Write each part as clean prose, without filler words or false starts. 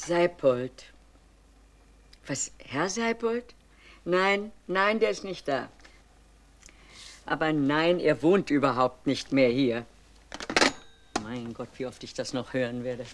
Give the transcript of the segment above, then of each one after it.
Seibold. Was, Herr Seibold? Nein, nein, der ist nicht da. Aber nein, er wohnt überhaupt nicht mehr hier. Mein Gott, wie oft ich das noch hören werde.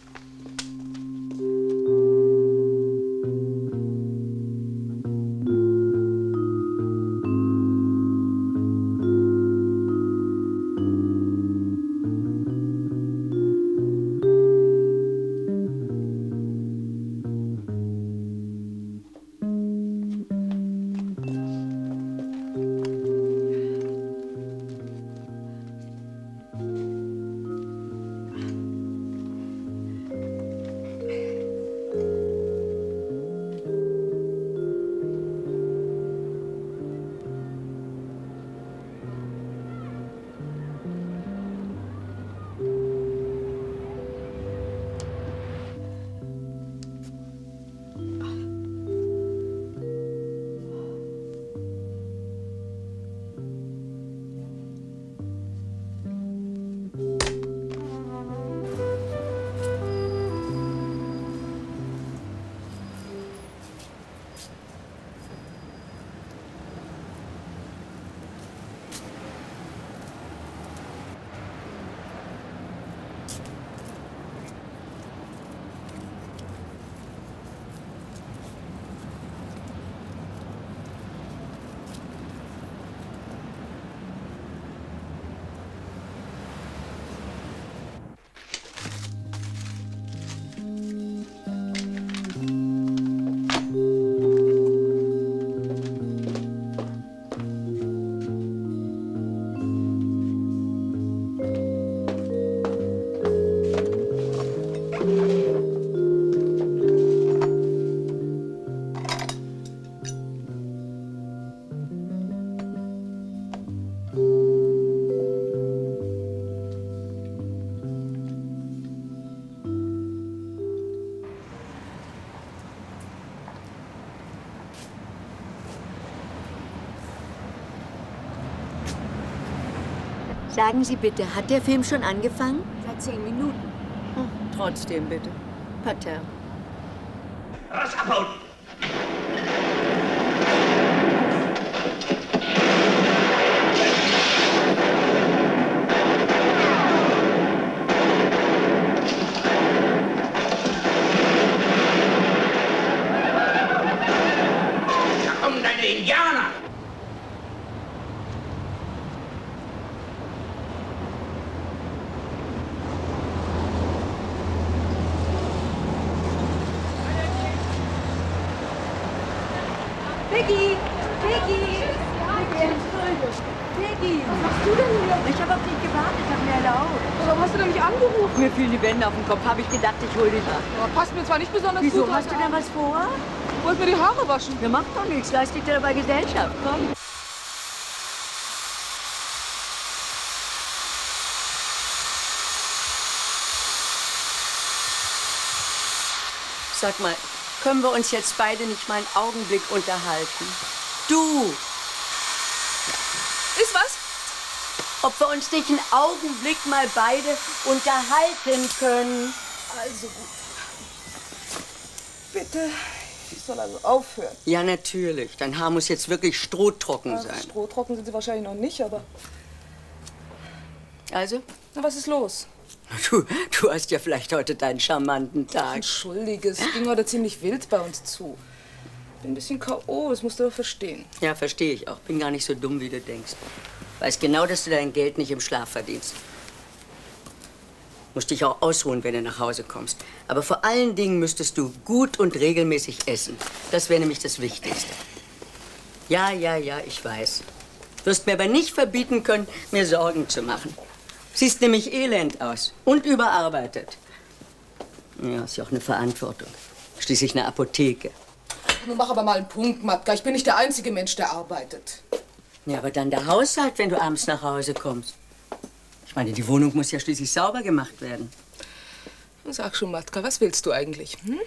Sagen Sie bitte, hat der Film schon angefangen? Seit 10 Minuten. Trotzdem bitte. Parterre. Raus abhauen! Da kommen deine Indianer! Vicky! Vicky! Vicky! Was machst du denn hier? Ich habe auf dich gewartet, hab mir erlaubt. Warum hast du denn mich angerufen? Mir fielen die Wände auf den Kopf, habe ich gedacht, ich hol dich ab. Ja, passt mir zwar nicht besonders Wieso, gut. hast du denn was vor? Ich wollte mir die Haare waschen. Ja, macht doch nichts, leist dich dir dabei Gesellschaft, komm. Sag mal, können wir uns jetzt beide nicht mal einen Augenblick unterhalten? Du! Ist was? Ob wir uns nicht einen Augenblick mal beide unterhalten können? Also gut. Bitte. Ich soll also aufhören. Ja, natürlich. Dein Haar muss jetzt wirklich strohtrocken sein. Strohtrocken sind sie wahrscheinlich noch nicht, aber... Also? Na, was ist los? Du hast ja vielleicht heute deinen charmanten Tag. Entschuldige, es ging heute ziemlich wild bei uns zu. Bin ein bisschen K.O., das musst du doch verstehen. Ja, verstehe ich auch. Bin gar nicht so dumm, wie du denkst. Weiß genau, dass du dein Geld nicht im Schlaf verdienst. Musst dich auch ausruhen, wenn du nach Hause kommst. Aber vor allen Dingen müsstest du gut und regelmäßig essen. Das wäre nämlich das Wichtigste. Ja, ich weiß. Wirst mir aber nicht verbieten können, mir Sorgen zu machen. Siehst nämlich elend aus und überarbeitet. Ja, ist ja auch eine Verantwortung. Schließlich eine Apotheke. Nun mach aber mal einen Punkt, Matka. Ich bin nicht der einzige Mensch, der arbeitet. Ja, aber dann der Haushalt, wenn du abends nach Hause kommst. Ich meine, die Wohnung muss ja schließlich sauber gemacht werden. Sag schon, Matka, was willst du eigentlich? Hm?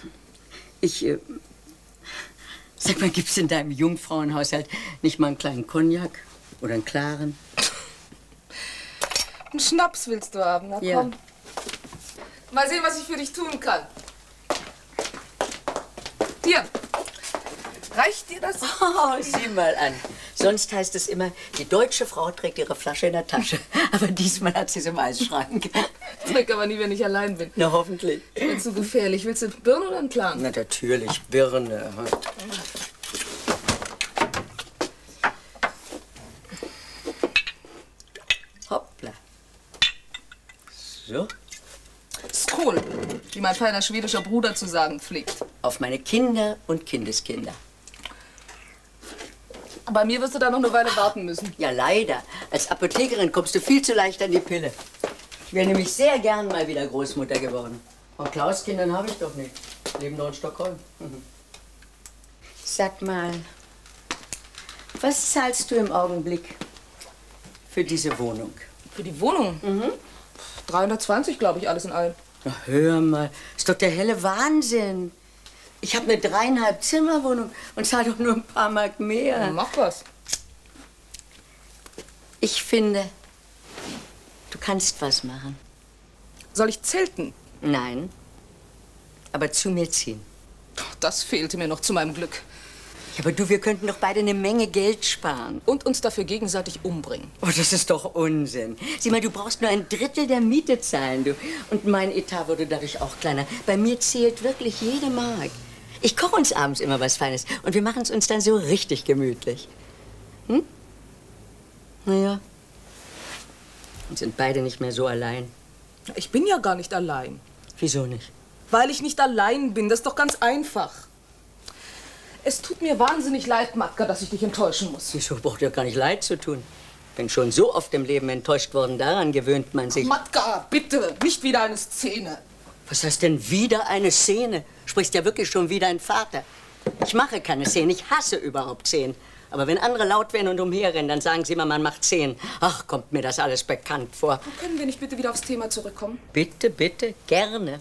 Sag mal, gibt's in deinem Jungfrauenhaushalt nicht mal einen kleinen Cognac oder einen klaren? Einen Schnaps willst du haben, na komm. Ja. Mal sehen, was ich für dich tun kann. Hier. Reicht dir das? Oh, sieh mal an. Sonst heißt es immer, die deutsche Frau trägt ihre Flasche in der Tasche. Aber diesmal hat sie es im Eisschrank. Trink aber nie, wenn ich allein bin. Na, hoffentlich. Das wird zu gefährlich. Willst du Birne oder einen Plan? Na, natürlich, Birne. Hoppla. So. Skål, wie mein feiner schwedischer Bruder zu sagen pflegt. Auf meine Kinder und Kindeskinder. Bei mir wirst du da noch eine Weile warten müssen. Ja, leider. Als Apothekerin kommst du viel zu leicht an die Pille. Ich wäre nämlich sehr gern mal wieder Großmutter geworden. Und Klaus Kindern habe ich doch nicht. Leben doch in Stockholm. Sag mal, was zahlst du im Augenblick für diese Wohnung? Für die Wohnung? 320, glaube ich, alles in allem. Na, hör mal, ist doch der helle Wahnsinn. Ich habe eine 3,5 Zimmerwohnung und zahle doch nur ein paar Mark mehr. Ja, mach was. Ich finde, du kannst was machen. Soll ich zelten? Nein, aber zu mir ziehen. Das fehlte mir noch zu meinem Glück. Ja, aber du, wir könnten doch beide eine Menge Geld sparen. Und uns dafür gegenseitig umbringen. Oh, das ist doch Unsinn. Sieh mal, du brauchst nur 1/3 der Miete zahlen, du. Und mein Etat würde dadurch auch kleiner. Bei mir zählt wirklich jede Mark. Ich koche uns abends immer was Feines und wir machen es uns dann so richtig gemütlich. Hm? Naja. Und sind beide nicht mehr so allein. Ich bin ja gar nicht allein. Wieso nicht? Weil ich nicht allein bin. Das ist doch ganz einfach. Es tut mir wahnsinnig leid, Matka, dass ich dich enttäuschen muss. Wieso braucht ja gar nicht leid zu tun? Bin schon so oft im Leben enttäuscht worden, daran gewöhnt man sich. Matka, bitte, nicht wieder eine Szene. Was heißt denn wieder eine Szene? Sprichst ja wirklich schon wieder ein Vater. Ich mache keine Szene, ich hasse überhaupt Szenen. Aber wenn andere laut werden und umherrennen, dann sagen sie immer, man macht Szenen. Ach, kommt mir das alles bekannt vor. Können wir nicht bitte wieder aufs Thema zurückkommen? Bitte, bitte, gerne.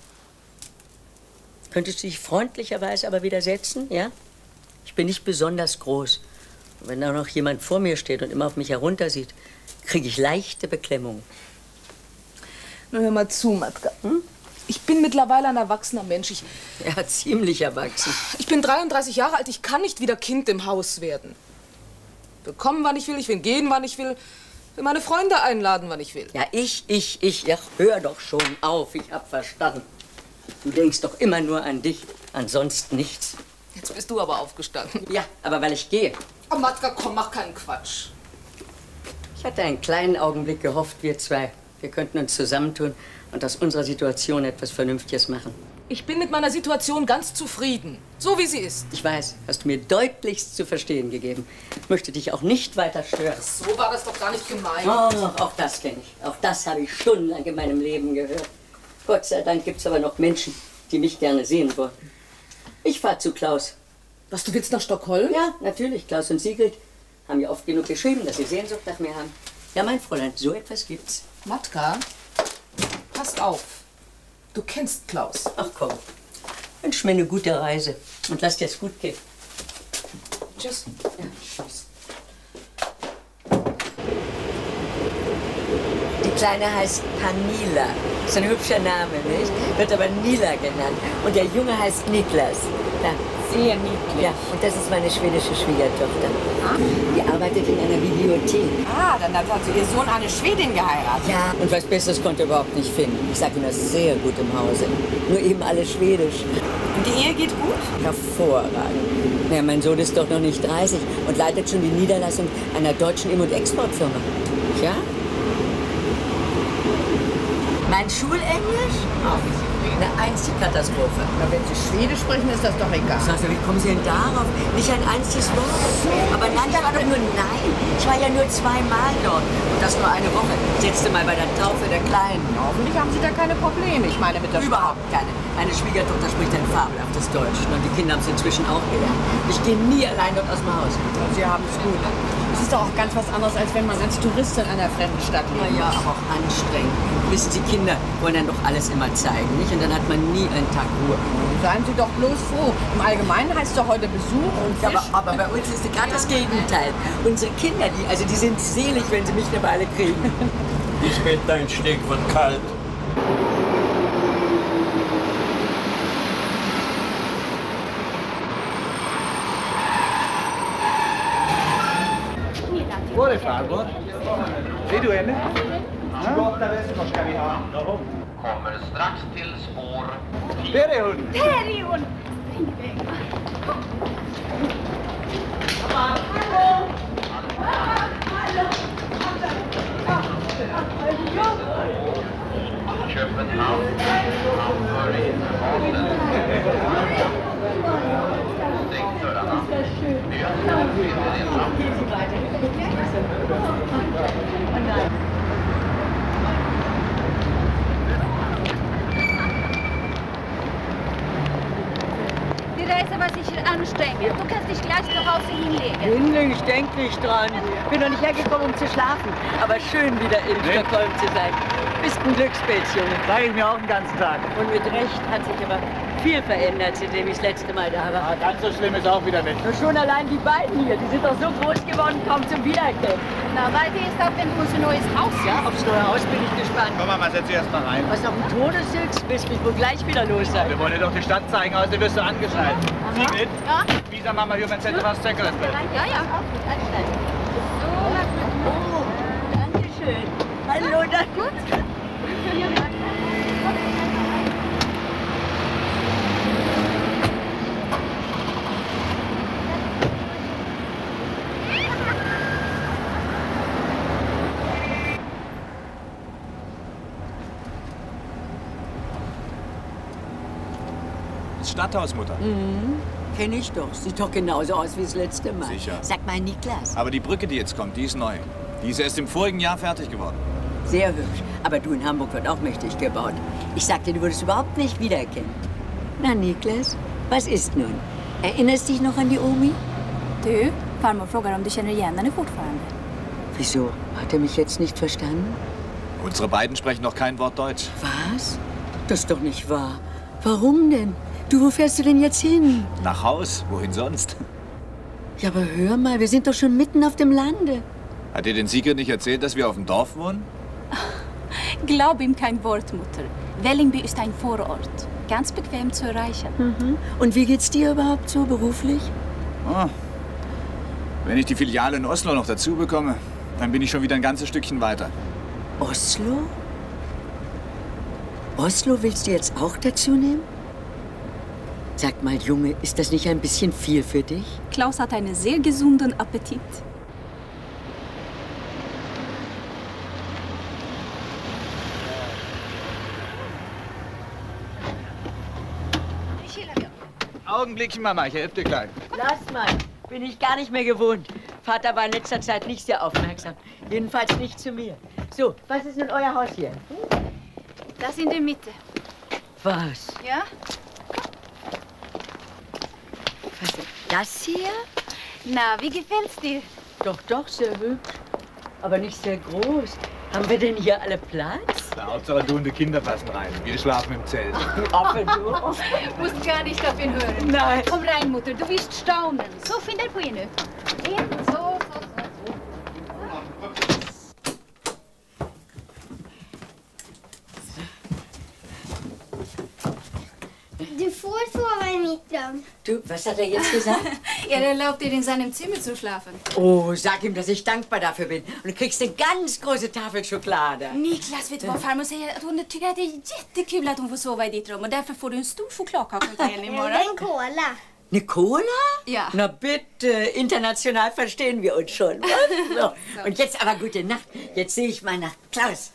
Könntest du dich freundlicherweise aber widersetzen, ja? Ich bin nicht besonders groß. Und wenn da noch jemand vor mir steht und immer auf mich heruntersieht, kriege ich leichte Beklemmung. Nun hör mal zu, Matka. Ich bin mittlerweile ein erwachsener Mensch. Ja, ziemlich erwachsen. Ich bin 33 Jahre alt. Ich kann nicht wieder Kind im Haus werden. Ich will kommen, wann ich will. Ich will gehen, wann ich will. Ich will meine Freunde einladen, wann ich will. Ja, ich. Ja, hör doch schon auf. Ich hab verstanden. Du denkst doch immer nur an dich, ansonsten nichts. Jetzt bist du aber aufgestanden. Ja, aber weil ich gehe. Oh, Matka, komm, mach keinen Quatsch. Ich hatte einen kleinen Augenblick gehofft, wir zwei. Wir könnten uns zusammentun und aus unserer Situation etwas Vernünftiges machen. Ich bin mit meiner Situation ganz zufrieden. So wie sie ist. Ich weiß, hast du mir deutlichst zu verstehen gegeben. Ich möchte dich auch nicht weiter stören. So war das doch gar nicht gemeint. Oh, auch das kenne ich. Auch das habe ich stundenlang in meinem Leben gehört. Gott sei Dank gibt es aber noch Menschen, die mich gerne sehen wollen. Ich fahre zu Klaus. Was, du willst nach Stockholm? Ja, natürlich. Klaus und Sigrid haben ja oft genug geschrieben, dass sie Sehnsucht nach mir haben. Ja, mein Fräulein, so etwas gibt's. Matka, pass auf. Du kennst Klaus. Ach komm, wünsch mir eine gute Reise und lass dir's gut gehen. Tschüss. Ja, tschüss. Die Kleine heißt Pamila. Ist ein hübscher Name, nicht? Wird aber Nila genannt. Und der Junge heißt Niklas. Da. Sehr niedlich. Ja, und das ist meine schwedische Schwiegertochter. Die arbeitet in einer Bibliothek. Ah, dann hat also Ihr Sohn eine Schwedin geheiratet. Ja, und was Besseres konnte er überhaupt nicht finden. Ich sage ihm das sehr gut im Hause. Nur eben alle Schwedisch. Und die Ehe geht gut? Hervorragend. Ja, mein Sohn ist doch noch nicht 30 und leitet schon die Niederlassung einer deutschen Im- und Exportfirma. Ja? Mein Schulenglisch? Eine einzige Katastrophe. Na, wenn Sie Schwedisch sprechen, ist das doch egal. Also, wie kommen Sie denn darauf? Nicht ein einziges Wort. Aber nein, ich war doch nur, nein, ich war ja nur 2-mal dort. Und das nur eine Woche. Das letzte Mal bei der Taufe der Kleinen. Hoffentlich haben Sie da keine Probleme. Ich meine, mit der Überhaupt keine. Meine Schwiegertochter spricht ein fabelhaftes Deutsch. Und die Kinder haben es inzwischen auch gelernt. Ich gehe nie allein dort aus dem Haus. Sie haben es gut. Es ist doch auch ganz was anderes, als wenn man als Tourist in einer fremden Stadt lebt. Ja, aber auch anstrengend. Wissen Sie, Kinder wollen dann doch alles immer zeigen, nicht? Und dann hat man nie einen Tag Ruhe. Seien Sie doch bloß froh. Im Allgemeinen heißt es doch heute Besuch und Ja, Fisch. aber bei uns ist gerade das Gegenteil. Unsere Kinder, die sind selig, wenn sie mich eine Weile kriegen. Ich wette, ein Stück wird kalt. Vuole farlo? Sei du henne? Kommer strax till spår 10. Där är hon! Där är hon! Köpenhamn, Hamburg, Holland. Stäng dörrarna. Möten finner ensam. Die Reise war sicher anstrengend. Du kannst dich gleich zu Hause hinlegen. Hinlegen, ich denke nicht dran. Bin doch nicht hergekommen, um zu schlafen. Aber schön, wieder in Stockholm zu sein. Bist ein Glücksbett, Junge. Sag ich mir auch den ganzen Tag. Und mit Recht hat sich aber viel verändert, seitdem ich das letzte Mal da war. Ah, ganz so schlimm ist auch wieder nicht. Nur schon allein die beiden hier, die sind doch so groß geworden, kaum zum Wiedererkennen. Na, weil die ist auch in unser neues Haus. Ja, aufs neue Haus bin ich gespannt. Komm mal, setz dich erst mal rein. Was auf dem Todessitz, willst mich wohl gleich wieder los sein. Wir wollen dir doch die Stadt zeigen, außerdem wirst du angeschnallt. Sieh mit. Ja? Visa Mama hier, wenn es was Zeckeres wird. Ja, ja. Oh, danke schön. Hallo, na gut. Das Stadthaus, Mutter. Kenn ich doch. Sieht doch genauso aus wie das letzte Mal. Sicher. Sag mal, Niklas. Aber die Brücke, die jetzt kommt, die ist neu. Die ist erst im vorigen Jahr fertig geworden. Sehr hübsch. Aber du, in Hamburg wird auch mächtig gebaut. Ich sagte, du würdest überhaupt nicht wiedererkennen. Na, Niklas, was ist nun? Erinnerst dich noch an die Omi? Du, farmor frågar om du känner igen henne fortfarande. Wieso? Hat er mich jetzt nicht verstanden? Unsere beiden sprechen noch kein Wort Deutsch. Was? Das ist doch nicht wahr. Warum denn? Du, wo fährst du denn jetzt hin? Nach Haus? Wohin sonst? Ja, aber hör mal, wir sind doch schon mitten auf dem Lande. Hat dir den Sigrid nicht erzählt, dass wir auf dem Dorf wohnen? Glaub ihm kein Wort, Mutter. Vällingby ist ein Vorort. Ganz bequem zu erreichen. Und wie geht's dir überhaupt so beruflich? Oh. Wenn ich die Filiale in Oslo noch dazu bekomme, dann bin ich schon wieder ein ganzes Stückchen weiter. Oslo? Oslo willst du jetzt auch dazu nehmen? Sag mal, Junge, ist das nicht ein bisschen viel für dich? Klaus hat einen sehr gesunden Appetit. Augenblickchen, Mama, ich helfe dir gleich. Lass mal, bin ich gar nicht mehr gewohnt. Vater war in letzter Zeit nicht sehr aufmerksam. Jedenfalls nicht zu mir. So, was ist denn euer Haus hier? Das in der Mitte. Was? Ja? Was ist das hier? Na, wie gefällt's dir? Doch, doch, sehr hübsch. Aber nicht sehr groß. Haben wir denn hier alle Platz? Na, Hauptsache du und die Kinder passen rein. Wir schlafen im Zelt. Aber du? Musst gar nicht auf ihn hören. Nein. Komm rein, Mutter, du wirst staunen. So findet på nu. Så. Du får sova i mitt rum. Du, was hat er jetzt gesagt? Er erlaubt dir, in seinem Zimmer zu schlafen. Oh, sag ihm, dass ich dankbar dafür bin. Und du kriegst eine ganz große Tafel Schokolade. Niklas, vet du vad farmor säger? Att hon tycker att det är jättekul att hon får sova i ditt rum. Och därför får du en stor chokladkaka till henne imorgon. En cola. Eine Cola? Ja. Na bitte, international verstehen wir uns schon. Was? So. Und jetzt aber gute Nacht. Jetzt sehe ich mal nach Klaus.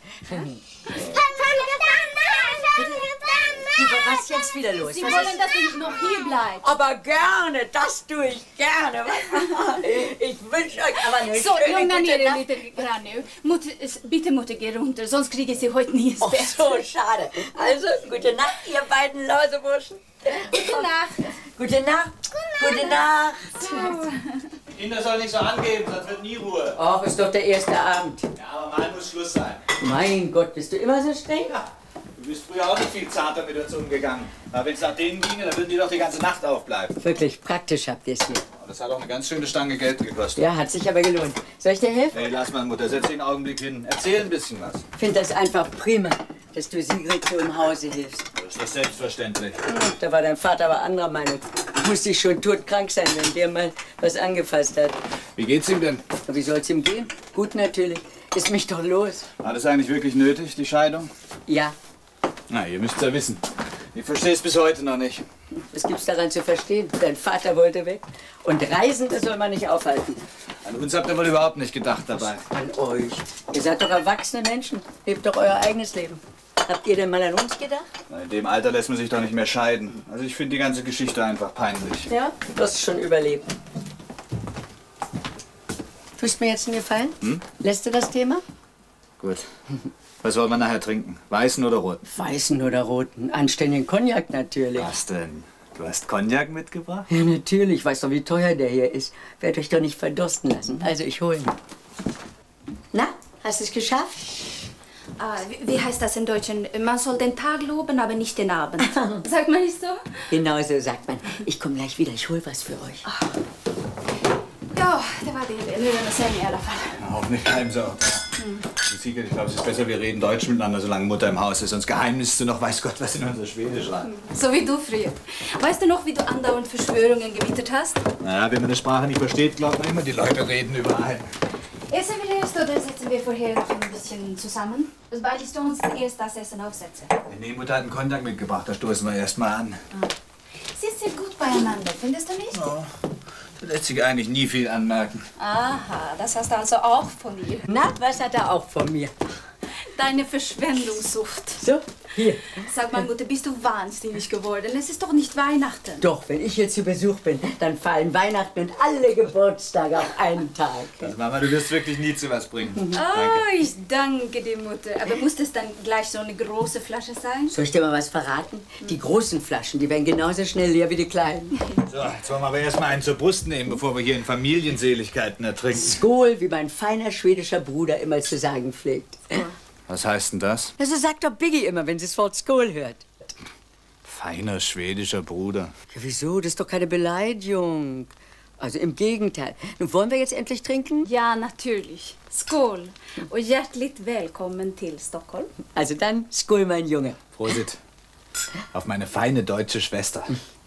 Was ist jetzt wieder los? Sie Was wollen, ist? dass du noch hier bleibst. Aber gerne, das tue ich gerne. Ich wünsche euch aber eine Så, schöne lugna ner gute er Nacht. lite grann nu. Bitte Mutter, geh runter, sonst kriegen sie heute nie ins Oh, Bett. so schade. Also, gute Nacht, ihr beiden Lauseburschen. Gute Nacht. Gute Nacht. Gute Nacht. Die Kinder sollen nicht so angeben, sonst wird nie Ruhe. Och, ist doch der erste Abend. Ja, aber mal muss Schluss sein. Mein Gott, bist du immer so streng? Du bist früher auch nicht viel zarter mit uns umgegangen. Aber wenn es nach denen ginge, dann würden die doch die ganze Nacht aufbleiben. Wirklich praktisch habt ihr es hier. Das hat auch eine ganz schöne Stange Geld gekostet. Ja, hat sich aber gelohnt. Soll ich dir helfen? Nee, lass mal, Mutter. Setz dich einen Augenblick hin. Erzähl ein bisschen was. Ich finde das einfach prima, dass du Sigrid so im Hause hilfst. Das ist doch selbstverständlich. Da war dein Vater aber anderer Meinung. Musste ich schon todkrank sein, wenn der mal was angefasst hat. Wie geht's ihm denn? Wie soll's ihm gehen? Gut natürlich. Ist mich doch los. War das eigentlich wirklich nötig, die Scheidung? Ja. Na, ihr müsst's ja wissen. Ich verstehe es bis heute noch nicht. Was gibt's daran zu verstehen? Dein Vater wollte weg. Und Reisende soll man nicht aufhalten. An uns habt ihr wohl überhaupt nicht gedacht dabei. An euch. Ihr seid doch erwachsene Menschen. Lebt doch euer eigenes Leben. Habt ihr denn mal an uns gedacht? Na, in dem Alter lässt man sich doch nicht mehr scheiden. Also ich finde die ganze Geschichte einfach peinlich. Ja, du hast es schon überlebt. Tust mir jetzt einen Gefallen? Lässt du das Thema? Gut. Was wollen wir nachher trinken? Weißen oder roten? Weißen oder roten? Anständigen Cognac natürlich. Was denn? Du hast Cognac mitgebracht? Ja, natürlich. Ich weiß doch, wie teuer der hier ist. Werd euch doch nicht verdursten lassen. Also, ich hole ihn. Na, hast du es geschafft? Wie heißt das im Deutschen? Man soll den Tag loben, aber nicht den Abend. Sagt man nicht so? Genau so sagt man. Ich komme gleich wieder. Ich hole was für euch. Ja, det var det. Nu är det sen i alla fall. Auch nicht Geheimsau. Sigrid, ich glaube, es ist besser, wir reden Deutsch miteinander, solange Mutter im Haus ist. Sonst geheimnisst du noch, weiß Gott, was in unser Schwedisch rein. So wie du früher. Weißt du noch, wie du andauernd Verschwörungen gewittert hast? Naja, wenn man eine Sprache nicht versteht, glaubt man immer, die Leute reden überall. Essen wir erst oder sitzen wir vorher noch ein bisschen zusammen? Sobald ich uns erst das Essen aufsetze. Nee, Mutter hat einen Kontakt mitgebracht, da stoßen wir erst mal an. Sie sind gut beieinander, findest du nicht? Ja, da lässt sich eigentlich nie viel anmerken. Aha, das hast du also auch von ihr. Na, was hat er auch von mir? Deine Verschwendungssucht. So, hier. Sag mal, Mutter, bist du wahnsinnig geworden? Es ist doch nicht Weihnachten. Doch, wenn ich hier zu Besuch bin, dann fallen Weihnachten und alle Geburtstage auf einen Tag. Also Mama, du wirst wirklich nie zu was bringen. Oh, ich danke dir, Mutter. Aber muss das dann gleich so eine große Flasche sein? Soll ich dir mal was verraten? Die großen Flaschen, die werden genauso schnell leer wie die kleinen. So, jetzt wollen wir aber erst mal einen zur Brust nehmen, bevor wir hier in Familienseligkeiten ertrinken. Skål, wie mein feiner schwedischer Bruder immer zu sagen pflegt. Was heißt denn das? Ja, so sagt doch Biggie immer, wenn sie das Wort Skål hört. Feiner schwedischer Bruder. Ja, wieso? Das ist doch keine Beleidigung. Also im Gegenteil. Nun wollen wir jetzt endlich trinken? Ja, natürlich. Skål och hjärtligt välkommen till Stockholm. Also dann, skål, mein Junge. Prosit. Auf meine feine deutsche Schwester.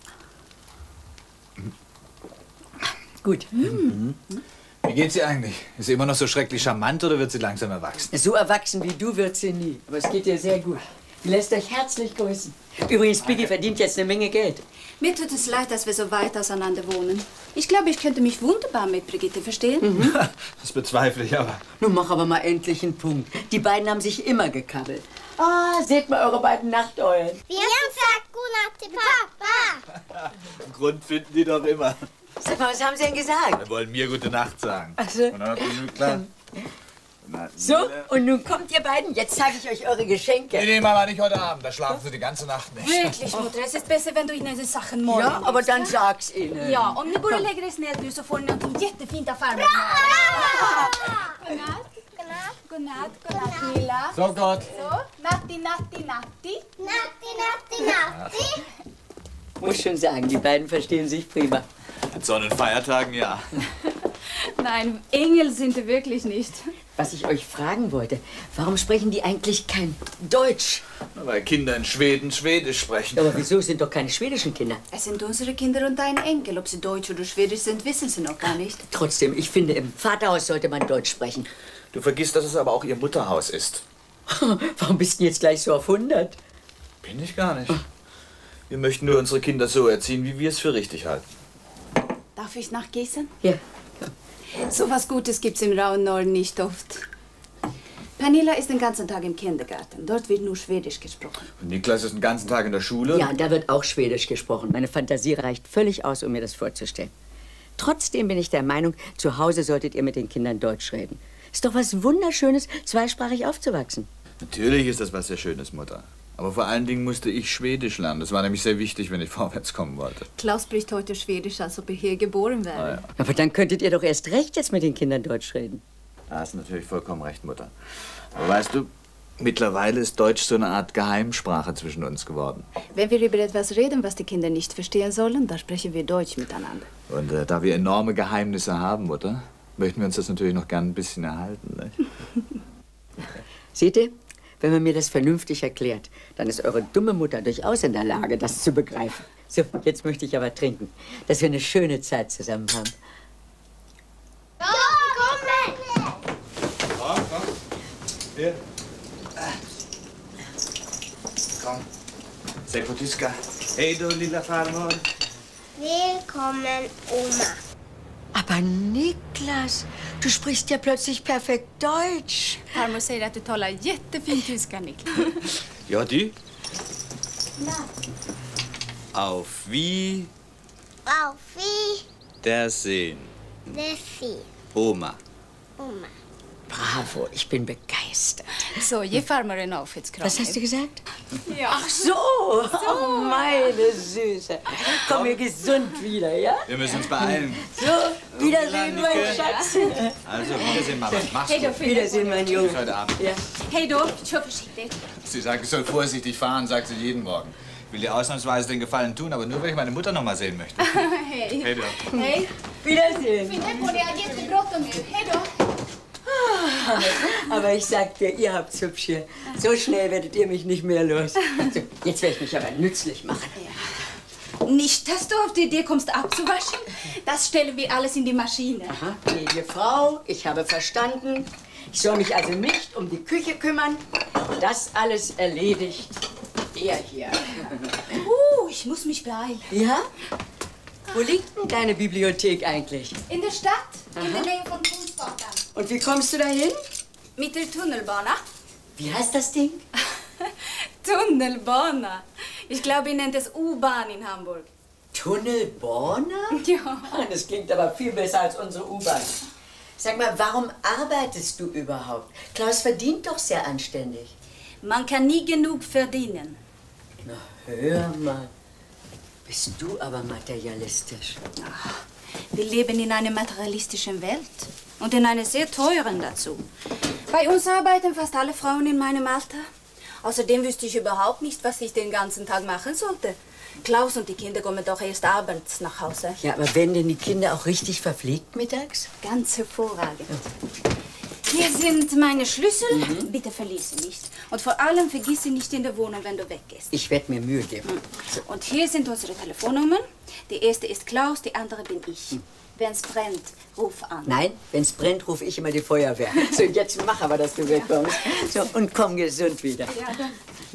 Gut. Wie geht's ihr eigentlich? Ist sie immer noch so schrecklich charmant oder wird sie langsam erwachsen? So erwachsen wie du wird sie nie. Aber es geht ihr sehr gut. Die lässt euch herzlich grüßen. Übrigens, Biggie verdient jetzt eine Menge Geld. Mir tut es leid, dass wir so weit auseinander wohnen. Ich glaube, ich könnte mich wunderbar mit Brigitte verstehen. Das bezweifle ich aber. Nun mach aber mal endlich einen Punkt. Die beiden haben sich immer gekabbelt. Ah, seht mal eure beiden Nachteulen. Wir haben gesagt, Godnatt til Papa. Einen Grund finden die doch immer. Sag mal, was haben sie denn gesagt? Wir wollen mir gute Nacht sagen. Ach so. Und dann hat sie klar. So, und nun kommt ihr beiden. Jetzt zeige ich euch eure Geschenke. Nee, Mama, nicht heute Abend. Da schlafen sie die ganze Nacht nicht. Wirklich, Mutter. Es ist besser, wenn du ihnen die Sachen morgen Ja, aber gibst, dann ja? sag's ihnen. Ja, om ni borde lägga er snett nu så får ni någonting jättefint av farmor. Godnatt. Godnatt, godnatt, Milla. So Gott. Så, natti, natti, natti. Natti, natti, natti. Muss schon sagen, die beiden verstehen sich prima. An Sonnenfeiertagen, ja. Nein, Engel sind wir wirklich nicht. Was ich euch fragen wollte, warum sprechen die eigentlich kein Deutsch? Weil Kinder in Schweden Schwedisch sprechen. Aber wieso sind doch keine schwedischen Kinder? Es sind unsere Kinder und deine Enkel. Ob sie Deutsch oder Schwedisch sind, wissen sie noch gar nicht. Trotzdem, ich finde, im Vaterhaus sollte man Deutsch sprechen. Du vergisst, dass es aber auch ihr Mutterhaus ist. Warum bist du jetzt gleich so auf 100? Bin ich gar nicht. Wir möchten nur unsere Kinder so erziehen, wie wir es für richtig halten. Darf ich nach Gießen? Ja. So was Gutes gibt's im rauen Norden nicht oft. Pernilla ist den ganzen Tag im Kindergarten. Dort wird nur Schwedisch gesprochen. Und Niklas ist den ganzen Tag in der Schule. Ja, da wird auch Schwedisch gesprochen. Meine Fantasie reicht völlig aus, um mir das vorzustellen. Trotzdem bin ich der Meinung, zu Hause solltet ihr mit den Kindern Deutsch reden. Ist doch was Wunderschönes, zweisprachig aufzuwachsen. Natürlich ist das was sehr Schönes, Mutter. Aber vor allen Dingen musste ich Schwedisch lernen. Das war nämlich sehr wichtig, wenn ich vorwärts kommen wollte. Klaus spricht heute Schwedisch, als ob er hier geboren wäre. Ah, ja. Aber dann könntet ihr doch erst recht jetzt mit den Kindern Deutsch reden. Da hast du natürlich vollkommen recht, Mutter. Aber weißt du, mittlerweile ist Deutsch so eine Art Geheimsprache zwischen uns geworden. Wenn wir über etwas reden, was die Kinder nicht verstehen sollen, dann sprechen wir Deutsch miteinander. Und da wir enorme Geheimnisse haben, Mutter, möchten wir uns das natürlich noch gern ein bisschen erhalten. Nicht? Seht ihr? Wenn man mir das vernünftig erklärt, dann ist eure dumme Mutter durchaus in der Lage, das zu begreifen. So, jetzt möchte ich aber trinken, dass wir eine schöne Zeit zusammen haben. Ja, komm Ja. Komm. Sekotiska. Hey, du lilla Farmor. Willkommen, Oma. Aber Niklas, du sprichst ja plötzlich perfekt Deutsch. Farmor säger att du talar jättefin tyska, Niklas. Ja, die? Auf wie Auf der Sehen. Wiedersehen, Oma. Oma. Bravo, ich bin begeistert. So, ge farmor en avskedskram. Was hast du gesagt? Ja. Ach so, oh, meine Süße. Komm mir gesund wieder, ja? Wir müssen uns beeilen. So, Wiedersehen, mein Schatz. Also, Wiedersehen, Mama. Mach's Hej då, gut. Wiedersehen, mein Junge. Bis heute Abend. Ja. Hej då, kör försiktigt. Sie sagt, ich soll vorsichtig fahren, sagt sie jeden Morgen. Ich will dir ausnahmsweise den Gefallen tun, aber nur, wenn ich meine Mutter noch mal sehen möchte. Hej. Hey, du. Hej. Wiedersehen. Skynda på, ni har jättebråttom nu. Hej då. Aber ich sag dir, ihr habt's hübsch hier. So schnell werdet ihr mich nicht mehr los. So, jetzt werde ich mich aber nützlich machen. Nicht, dass du auf die Idee kommst, abzuwaschen. Das stellen wir alles in die Maschine. Aha, gnädige Frau, ich habe verstanden. Ich soll mich also nicht um die Küche kümmern. Das alles erledigt er hier. Ich muss mich beeilen. Ja? Wo liegt denn deine Bibliothek eigentlich? In der Stadt, in der Nähe von Kungsgatan. Und wie kommst du dahin? Mit der Tunnelbana. Wie heißt das Ding? Tunnelbana. Ich glaube, ihr nennt es U-Bahn in Hamburg. Tunnelbana? Ja. Das klingt aber viel besser als unsere U-Bahn. Sag mal, warum arbeitest du überhaupt? Klaus verdient doch sehr anständig. Man kann nie genug verdienen. Na, hör mal. Bist du aber materialistisch. Wir leben in einer materialistischen Welt. Und in einer sehr teuren dazu. Bei uns arbeiten fast alle Frauen in meinem Alter. Außerdem wüsste ich überhaupt nicht, was ich den ganzen Tag machen sollte. Klaus und die Kinder kommen doch erst abends nach Hause. Ja, aber werden denn die Kinder auch richtig verpflegt mittags? Ganz hervorragend. Hier sind meine Schlüssel. Bitte verlies sie nicht. Und vor allem vergiss sie nicht in der Wohnung, wenn du weggehst. Ich werde mir Mühe geben. Und hier sind unsere Telefonnummern. Die erste ist Klaus, die andere bin ich. Wenn's brennt, ruf an. Nein, wenn's brennt, rufe ich immer die Feuerwehr. So, jetzt mach aber, dass du wegkommst. So, und komm gesund wieder. Ja, dann.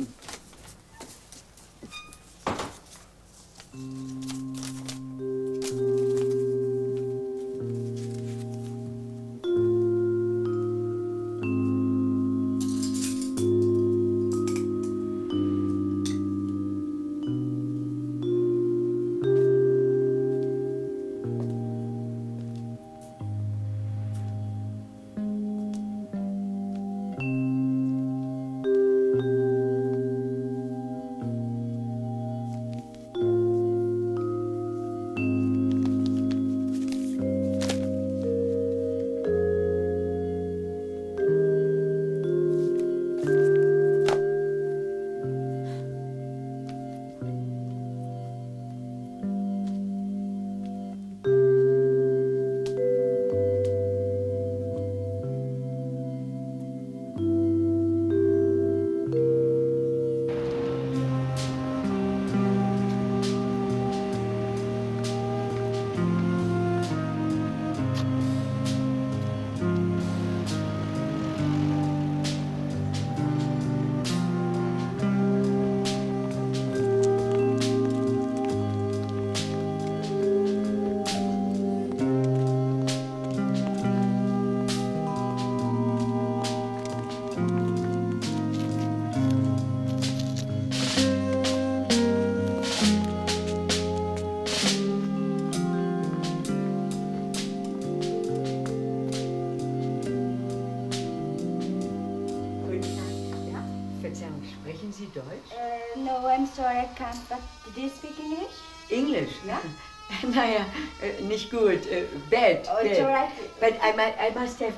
Sprechen Sie Deutsch? No, I'm sorry, I can't. But do you speak English? English? Yeah. Naja, nicht gut. Bad. Oh, it's bad. all right. But I must have...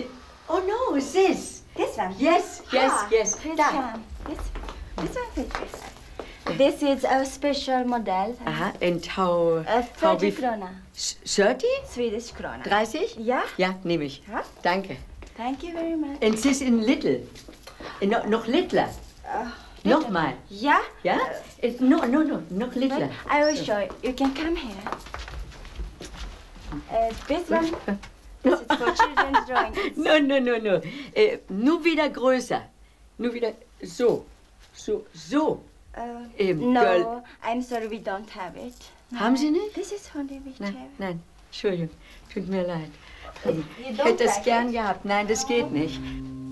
Oh, no, this. This one? Yes, yes. Which Da. one? This one fits this one. This is a special model. Aha, and how... 30 krona. 30? Swedish krona. 30? Ja. Ja, nehme ich. Ja. Danke. Thank you very much. And this in little. Noch littler. Nochmal. Ja? Ja? No, noch littler. I will show you. You can come here. This one. This is for children's drawing. No. Nur wieder größer. Nur wieder so. So. No, Girl. I'm sorry, we don't have it. Haben Sie nicht? This is only we have. Nein, Entschuldigung, tut mir leid. You Ich don't hätte es like gern it? gehabt. Nein, das geht nicht.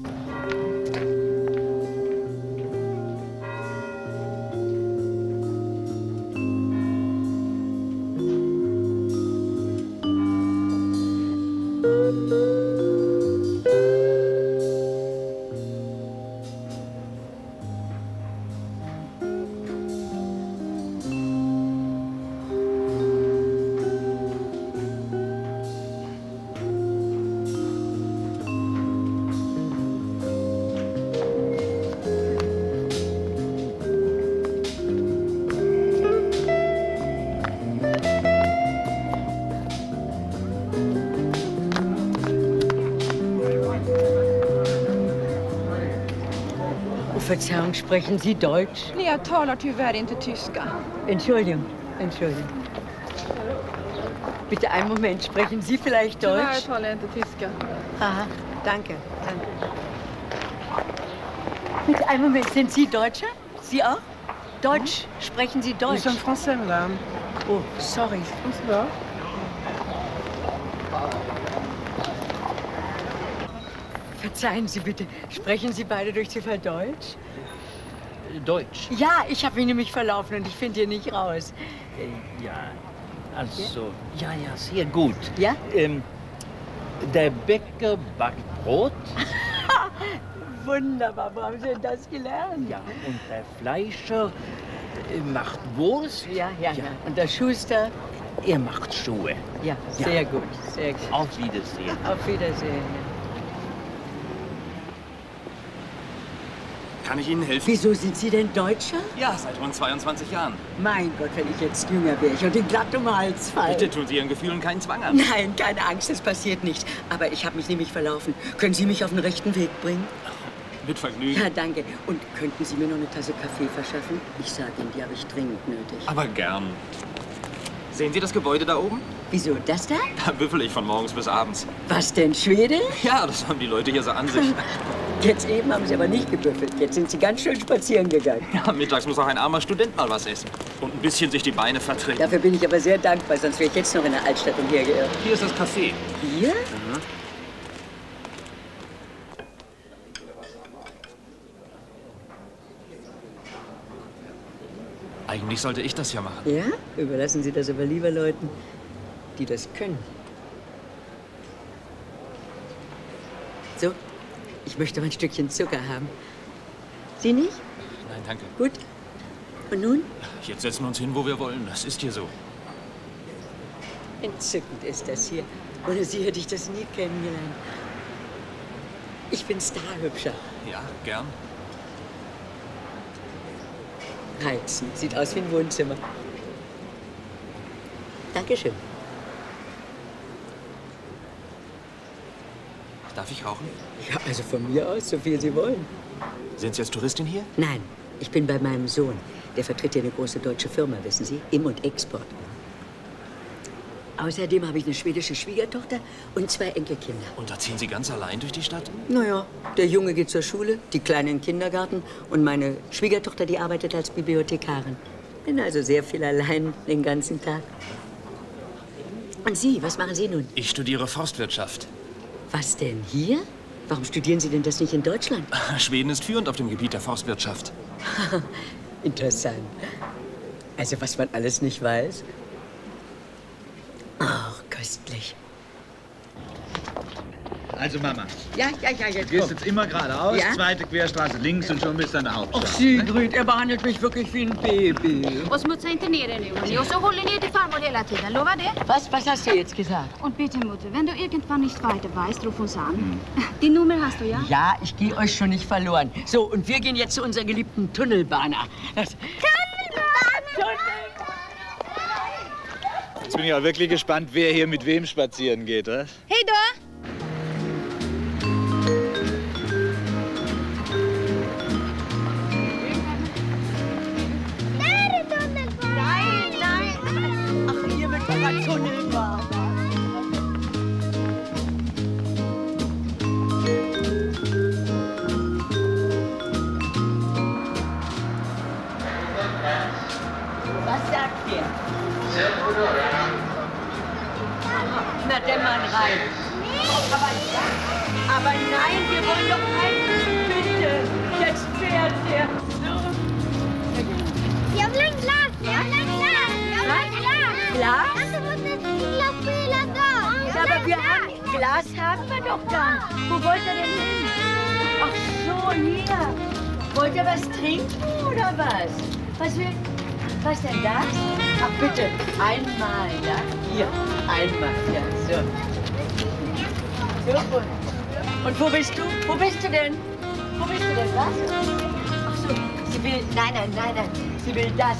Verzeihung, sprechen Sie Deutsch? Nej, jag talar tyvärr inte tyska. Entschuldigung. Bitte einen Moment, sprechen Sie vielleicht Tyvärr Deutsch? talar jag inte tyska. Aha, danke. Bitte einen Moment, sind Sie Deutscher? Sie auch? Deutsch? Sprechen Sie Deutsch? Nous sommes français, madame. Oh, sorry. Ja. Verzeihen Sie bitte, sprechen Sie beide durch Zufall Deutsch? Deutsch? Ja, ich habe mich nämlich verlaufen und ich finde hier nicht raus. Ja, also, ja, sehr gut. Ja? Der Bäcker backt Brot. Wunderbar, wo haben Sie denn das gelernt? Ja, und der Fleischer macht Wurst. Ja. Und der Schuster? Er macht Schuhe. Ja, sehr gut. Auf Wiedersehen. Auf Wiedersehen. Kann ich Ihnen helfen? Wieso sind Sie denn Deutscher? Ja, seit rund 22 Jahren. Mein Gott, wenn ich jetzt jünger wäre und den glatt um den Hals fallen. Bitte tun Sie Ihren Gefühlen keinen Zwang an. Nein, keine Angst, das passiert nicht. Aber ich habe mich nämlich verlaufen. Können Sie mich auf den rechten Weg bringen? Mit Vergnügen. Ja, danke. Und könnten Sie mir noch eine Tasse Kaffee verschaffen? Ich sage Ihnen, die habe ich dringend nötig. Aber gern. Sehen Sie das Gebäude da oben? Wieso, das da? Da büffel ich von morgens bis abends. Was denn, Schwede? Ja, das haben die Leute hier so an sich. Jetzt eben haben Sie aber nicht gebüffelt. Jetzt sind Sie ganz schön spazieren gegangen. Ja, mittags muss auch ein armer Student mal was essen. Und ein bisschen sich die Beine vertreten. Dafür bin ich aber sehr dankbar, sonst wäre ich jetzt noch in der Altstadt umhergeirrt. Hier ist das Café. Hier? Mhm. Eigentlich sollte ich das ja machen. Ja? Überlassen Sie das aber lieber Leuten, die das können. So, ich möchte mal ein Stückchen Zucker haben. Sie nicht? Nein, danke. Gut. Und nun? Jetzt setzen wir uns hin, wo wir wollen. Das ist hier so. Entzückend ist das hier. Ohne Sie hätte ich das nie kennengelernt. Ich bin starhübscher. Ja, gern. Reizend. Sieht aus wie ein Wohnzimmer. Dankeschön. Darf ich rauchen? Ja, also von mir aus, so viel Sie wollen. Sind Sie als Touristin hier? Nein, ich bin bei meinem Sohn. Der vertritt hier eine große deutsche Firma, wissen Sie? Im- und Export. Außerdem habe ich eine schwedische Schwiegertochter und 2 Enkelkinder. Und da ziehen Sie ganz allein durch die Stadt? Naja, der Junge geht zur Schule, die Kleine in den Kindergarten und meine Schwiegertochter, die arbeitet als Bibliothekarin. Bin also sehr viel allein den ganzen Tag. Und Sie, was machen Sie nun? Ich studiere Forstwirtschaft. Was denn, hier? Warum studieren Sie denn das nicht in Deutschland? Schweden ist führend auf dem Gebiet der Forstwirtschaft. Interessant. Also, was man alles nicht weiß. Ach, köstlich. Also, Mama. Ja, Du jetzt gehst komm. jetzt immer geradeaus, Ja? zweite Querstraße links und schon bist du an der Hauptstadt. Ach, Sigrid, er behandelt mich wirklich wie ein Baby. Och smutsa inte ner er nu, hörni. Och så håller ni er till farmor hela tiden. Lova det? Was hast du jetzt gesagt? Und bitte, Mutter, wenn du irgendwann nicht weiter weißt, ruf uns an. Die Nummer hast du, ja? Ja, ich gehe euch schon nicht verloren. So, und wir gehen jetzt zu unserer geliebten Tunnelbahner. Jetzt bin ich auch wirklich gespannt, wer hier mit wem spazieren geht, was? Hej då! Ach, hier mit eurer Tunnelbahn. Was sagt ihr? Na, der Mann rein. Aber nein, wir wollen doch rein. Bitte, jetzt fährt der. Jag vill ha en glass! Jag vill ha en glass! Jag vill ha en glass! Glas? Alltså, måste ett glass på hela dagen! Ja, aber wir haben Glas haben wir doch dann. Wo wollt ihr denn hin? Ach so, hier. Wollt ihr was trinken oder was? Was denn das? Ach bitte, einmal, ja? Hier, einmal, ja, so. So, und wo bist du? Wo bist du denn? Wo bist du denn, was? Ach so, sie will, nein, sie will das.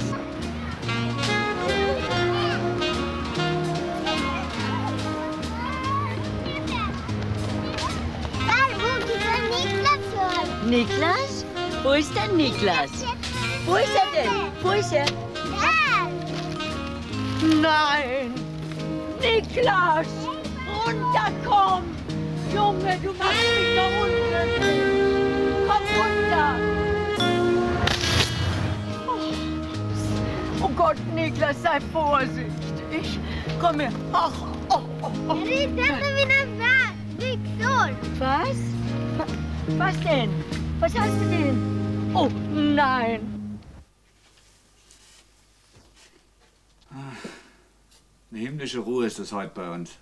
Niklas? Wo ist denn Niklas? Wo ist er denn? Wo ist er? Nein! Niklas! Runterkomm! Junge, du machst mich doch unglücklich! Komm runter! Oh Gott, Niklas, sei vorsichtig! Komm her! Ach, Was? Was denn? Was hast du denn? Oh, nein! Eine himmlische Ruhe ist es heute bei uns.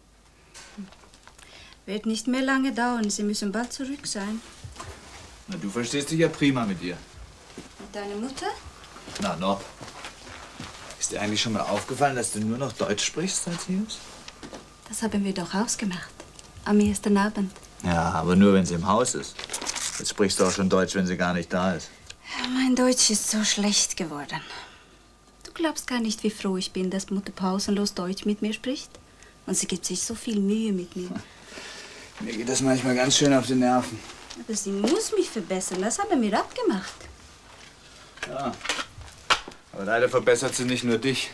Wird nicht mehr lange dauern. Sie müssen bald zurück sein. Na, du verstehst dich ja prima mit ihr. Und deine Mutter? Na, noch. Ist dir eigentlich schon mal aufgefallen, dass du nur noch Deutsch sprichst, seit sie ist? Das haben wir doch ausgemacht. Am ersten Abend. Ja, aber nur, wenn sie im Haus ist. Jetzt sprichst du auch schon Deutsch, wenn sie gar nicht da ist. Mein Deutsch ist so schlecht geworden. Du glaubst gar nicht, wie froh ich bin, dass Mutter pausenlos Deutsch mit mir spricht. Und sie gibt sich so viel Mühe mit mir. Mir geht das manchmal ganz schön auf die Nerven. Aber sie muss mich verbessern. Das haben wir abgemacht. Ja. Aber leider verbessert sie nicht nur dich.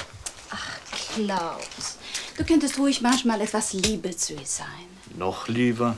Klaus, du könntest ruhig manchmal etwas lieber zu ihr sein. Noch lieber?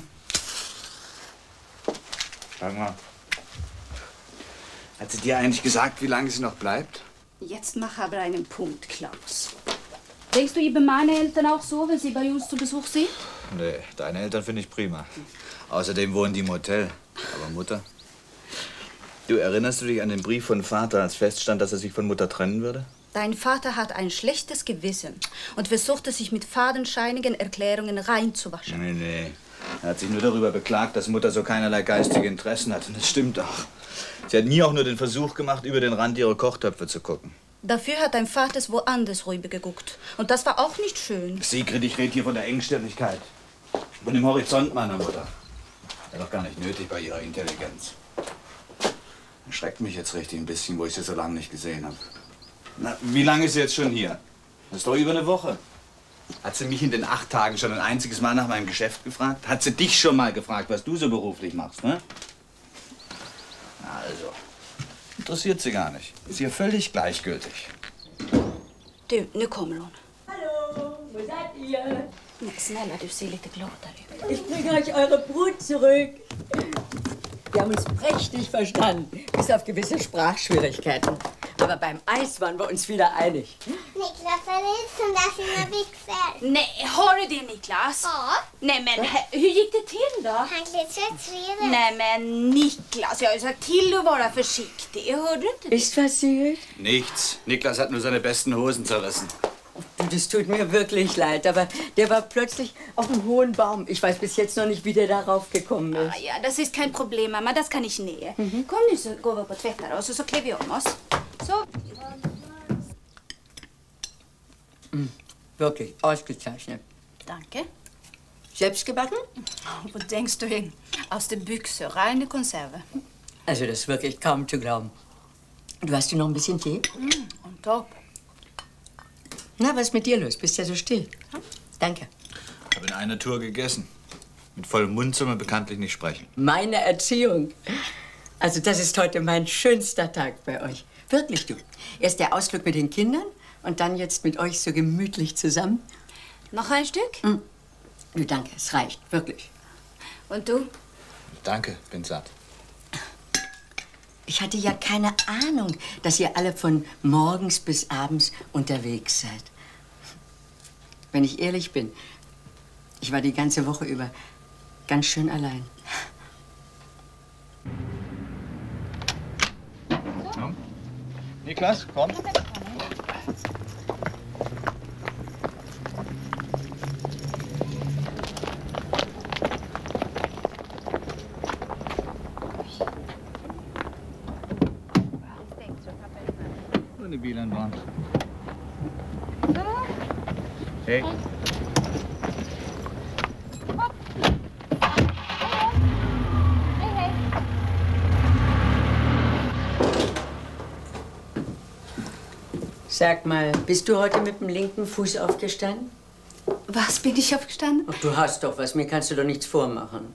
Sag mal. Hat sie dir eigentlich gesagt, wie lange sie noch bleibt? Jetzt mach aber einen Punkt, Klaus. Denkst du über meine Eltern auch so, wenn sie bei uns zu Besuch sind? Nee, deine Eltern finde ich prima. Außerdem wohnen die im Hotel. Aber Mutter? Du, erinnerst du dich an den Brief von Vater, als feststand, dass er sich von Mutter trennen würde? Dein Vater hat ein schlechtes Gewissen und versuchte, sich mit fadenscheinigen Erklärungen reinzuwaschen. Nee. Er hat sich nur darüber beklagt, dass Mutter so keinerlei geistige Interessen hat. Und das stimmt auch. Sie hat nie auch nur den Versuch gemacht, über den Rand ihrer Kochtöpfe zu gucken. Dafür hat dein Vater woanders rüber geguckt. Und das war auch nicht schön. Sigrid, ich rede hier von der Engstirnigkeit. Von dem Horizont meiner Mutter. Wäre doch gar nicht nötig bei ihrer Intelligenz. Erschreckt mich jetzt richtig ein bisschen, wo ich sie so lange nicht gesehen habe. Na, wie lange ist sie jetzt schon hier? Das ist doch über eine Woche. Hat sie mich in den 8 Tagen schon ein einziges Mal nach meinem Geschäft gefragt? Hat sie dich schon mal gefragt, was du so beruflich machst, ne? Na also, interessiert sie gar nicht. Ist ihr völlig gleichgültig. Du, nu kommer hon. Hallo, wo seid ihr? Nej, snälla du, ser lite glad ut. Ich bringe euch eure Brut zurück. Wir haben uns prächtig verstanden, bis auf gewisse Sprachschwierigkeiten. Aber beim Eis waren wir uns wieder einig. Niklas, är det som där sina byxor? Nej, har du det, Niklas? Ja. Nej, men hur gick det till då? Han blev tvättsveden. Nej, men Niklas, jag har ju sagt till att vara försiktig. Hörde du inte det? Ist passiert? Nichts. Niklas hat nur seine besten Hosen zerrissen. Du, das tut mir wirklich leid, aber der war plötzlich auf einem hohen Baum. Ich weiß bis jetzt noch nicht, wie der darauf gekommen ist. Ah, ja, das ist kein Problem, Mamma. Das kann ich nähe. Kom nu så går vi upp och tvättar oss och så klär vi om oss. So. Wirklich, ausgezeichnet. Danke. Selbst gebacken? Wo denkst du hin? Aus der Büchse, reine Konserve. Also das ist wirklich kaum zu glauben. Du hast dir noch ein bisschen Tee? Und top. Na, was ist mit dir los? Bist ja so still. Danke. Ich habe in einer Tour gegessen. Mit vollem Mund soll man bekanntlich nicht sprechen. Meine Erziehung. Also das ist heute mein schönster Tag bei euch. Wirklich, du. Erst der Ausflug mit den Kindern und dann jetzt mit euch so gemütlich zusammen. Noch ein Stück? Du, danke, es reicht, wirklich. Und du? Danke, bin satt. Ich hatte ja keine Ahnung, dass ihr alle von morgens bis abends unterwegs seid. Wenn ich ehrlich bin, ich war die ganze Woche über ganz schön allein. Ja. Niklas, komm. Eine Bilanwand. Hey. Sag mal, bist du heute mit dem linken Fuß aufgestanden? Was, bin ich aufgestanden? Ach, du hast doch was, mir kannst du doch nichts vormachen.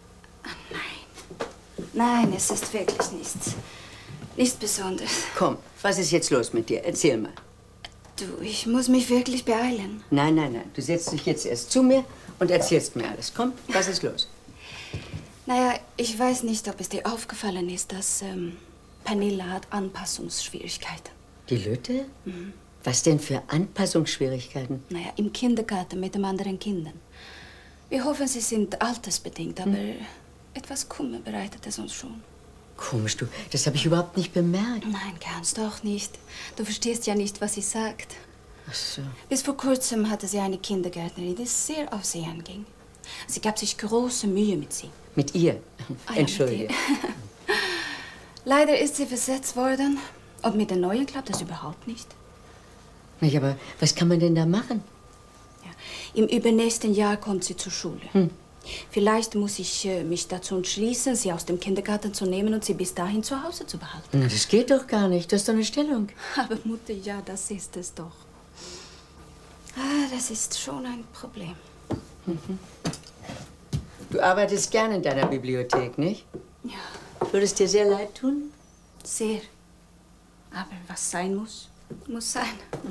Nein, es ist wirklich nichts. Nichts Besonderes. Komm, was ist jetzt los mit dir? Erzähl mal. Du, ich muss mich wirklich beeilen. Nein, nein, nein. Du setzt dich jetzt erst zu mir und erzählst mir alles. Komm, was ist los? Naja, ich weiß nicht, ob es dir aufgefallen ist, dass Pernilla hat Anpassungsschwierigkeiten. Die Lütte? Mhm. Was denn für Anpassungsschwierigkeiten? Naja, im Kindergarten mit den anderen Kindern. Wir hoffen, sie sind altersbedingt, aber etwas Kummer bereitet es uns schon. Komisch, du, das habe ich überhaupt nicht bemerkt. Nein, ganz doch nicht. Du verstehst ja nicht, was sie sagt. Ach so. Bis vor kurzem hatte sie eine Kindergärtnerin, die sehr auf sie anging. Sie gab sich große Mühe mit sie. Mit ihr? Ah, ja, Entschuldige. mit ihr. Leider ist sie versetzt worden. Und mit der Neuen klappt das überhaupt nicht. Ja, aber was kann man denn da machen? Ja, im übernächsten Jahr kommt sie zur Schule. Vielleicht muss ich mich dazu entschließen, sie aus dem Kindergarten zu nehmen und sie bis dahin zu Hause zu behalten. Na, das geht doch gar nicht. Das ist doch eine Stellung. Aber Mutter, ja, das ist es doch. Ah, das ist schon ein Problem. Du arbeitest gern in deiner Bibliothek, nicht? Ja. Würde es dir sehr leid tun? Sehr. Aber was sein muss, muss sein.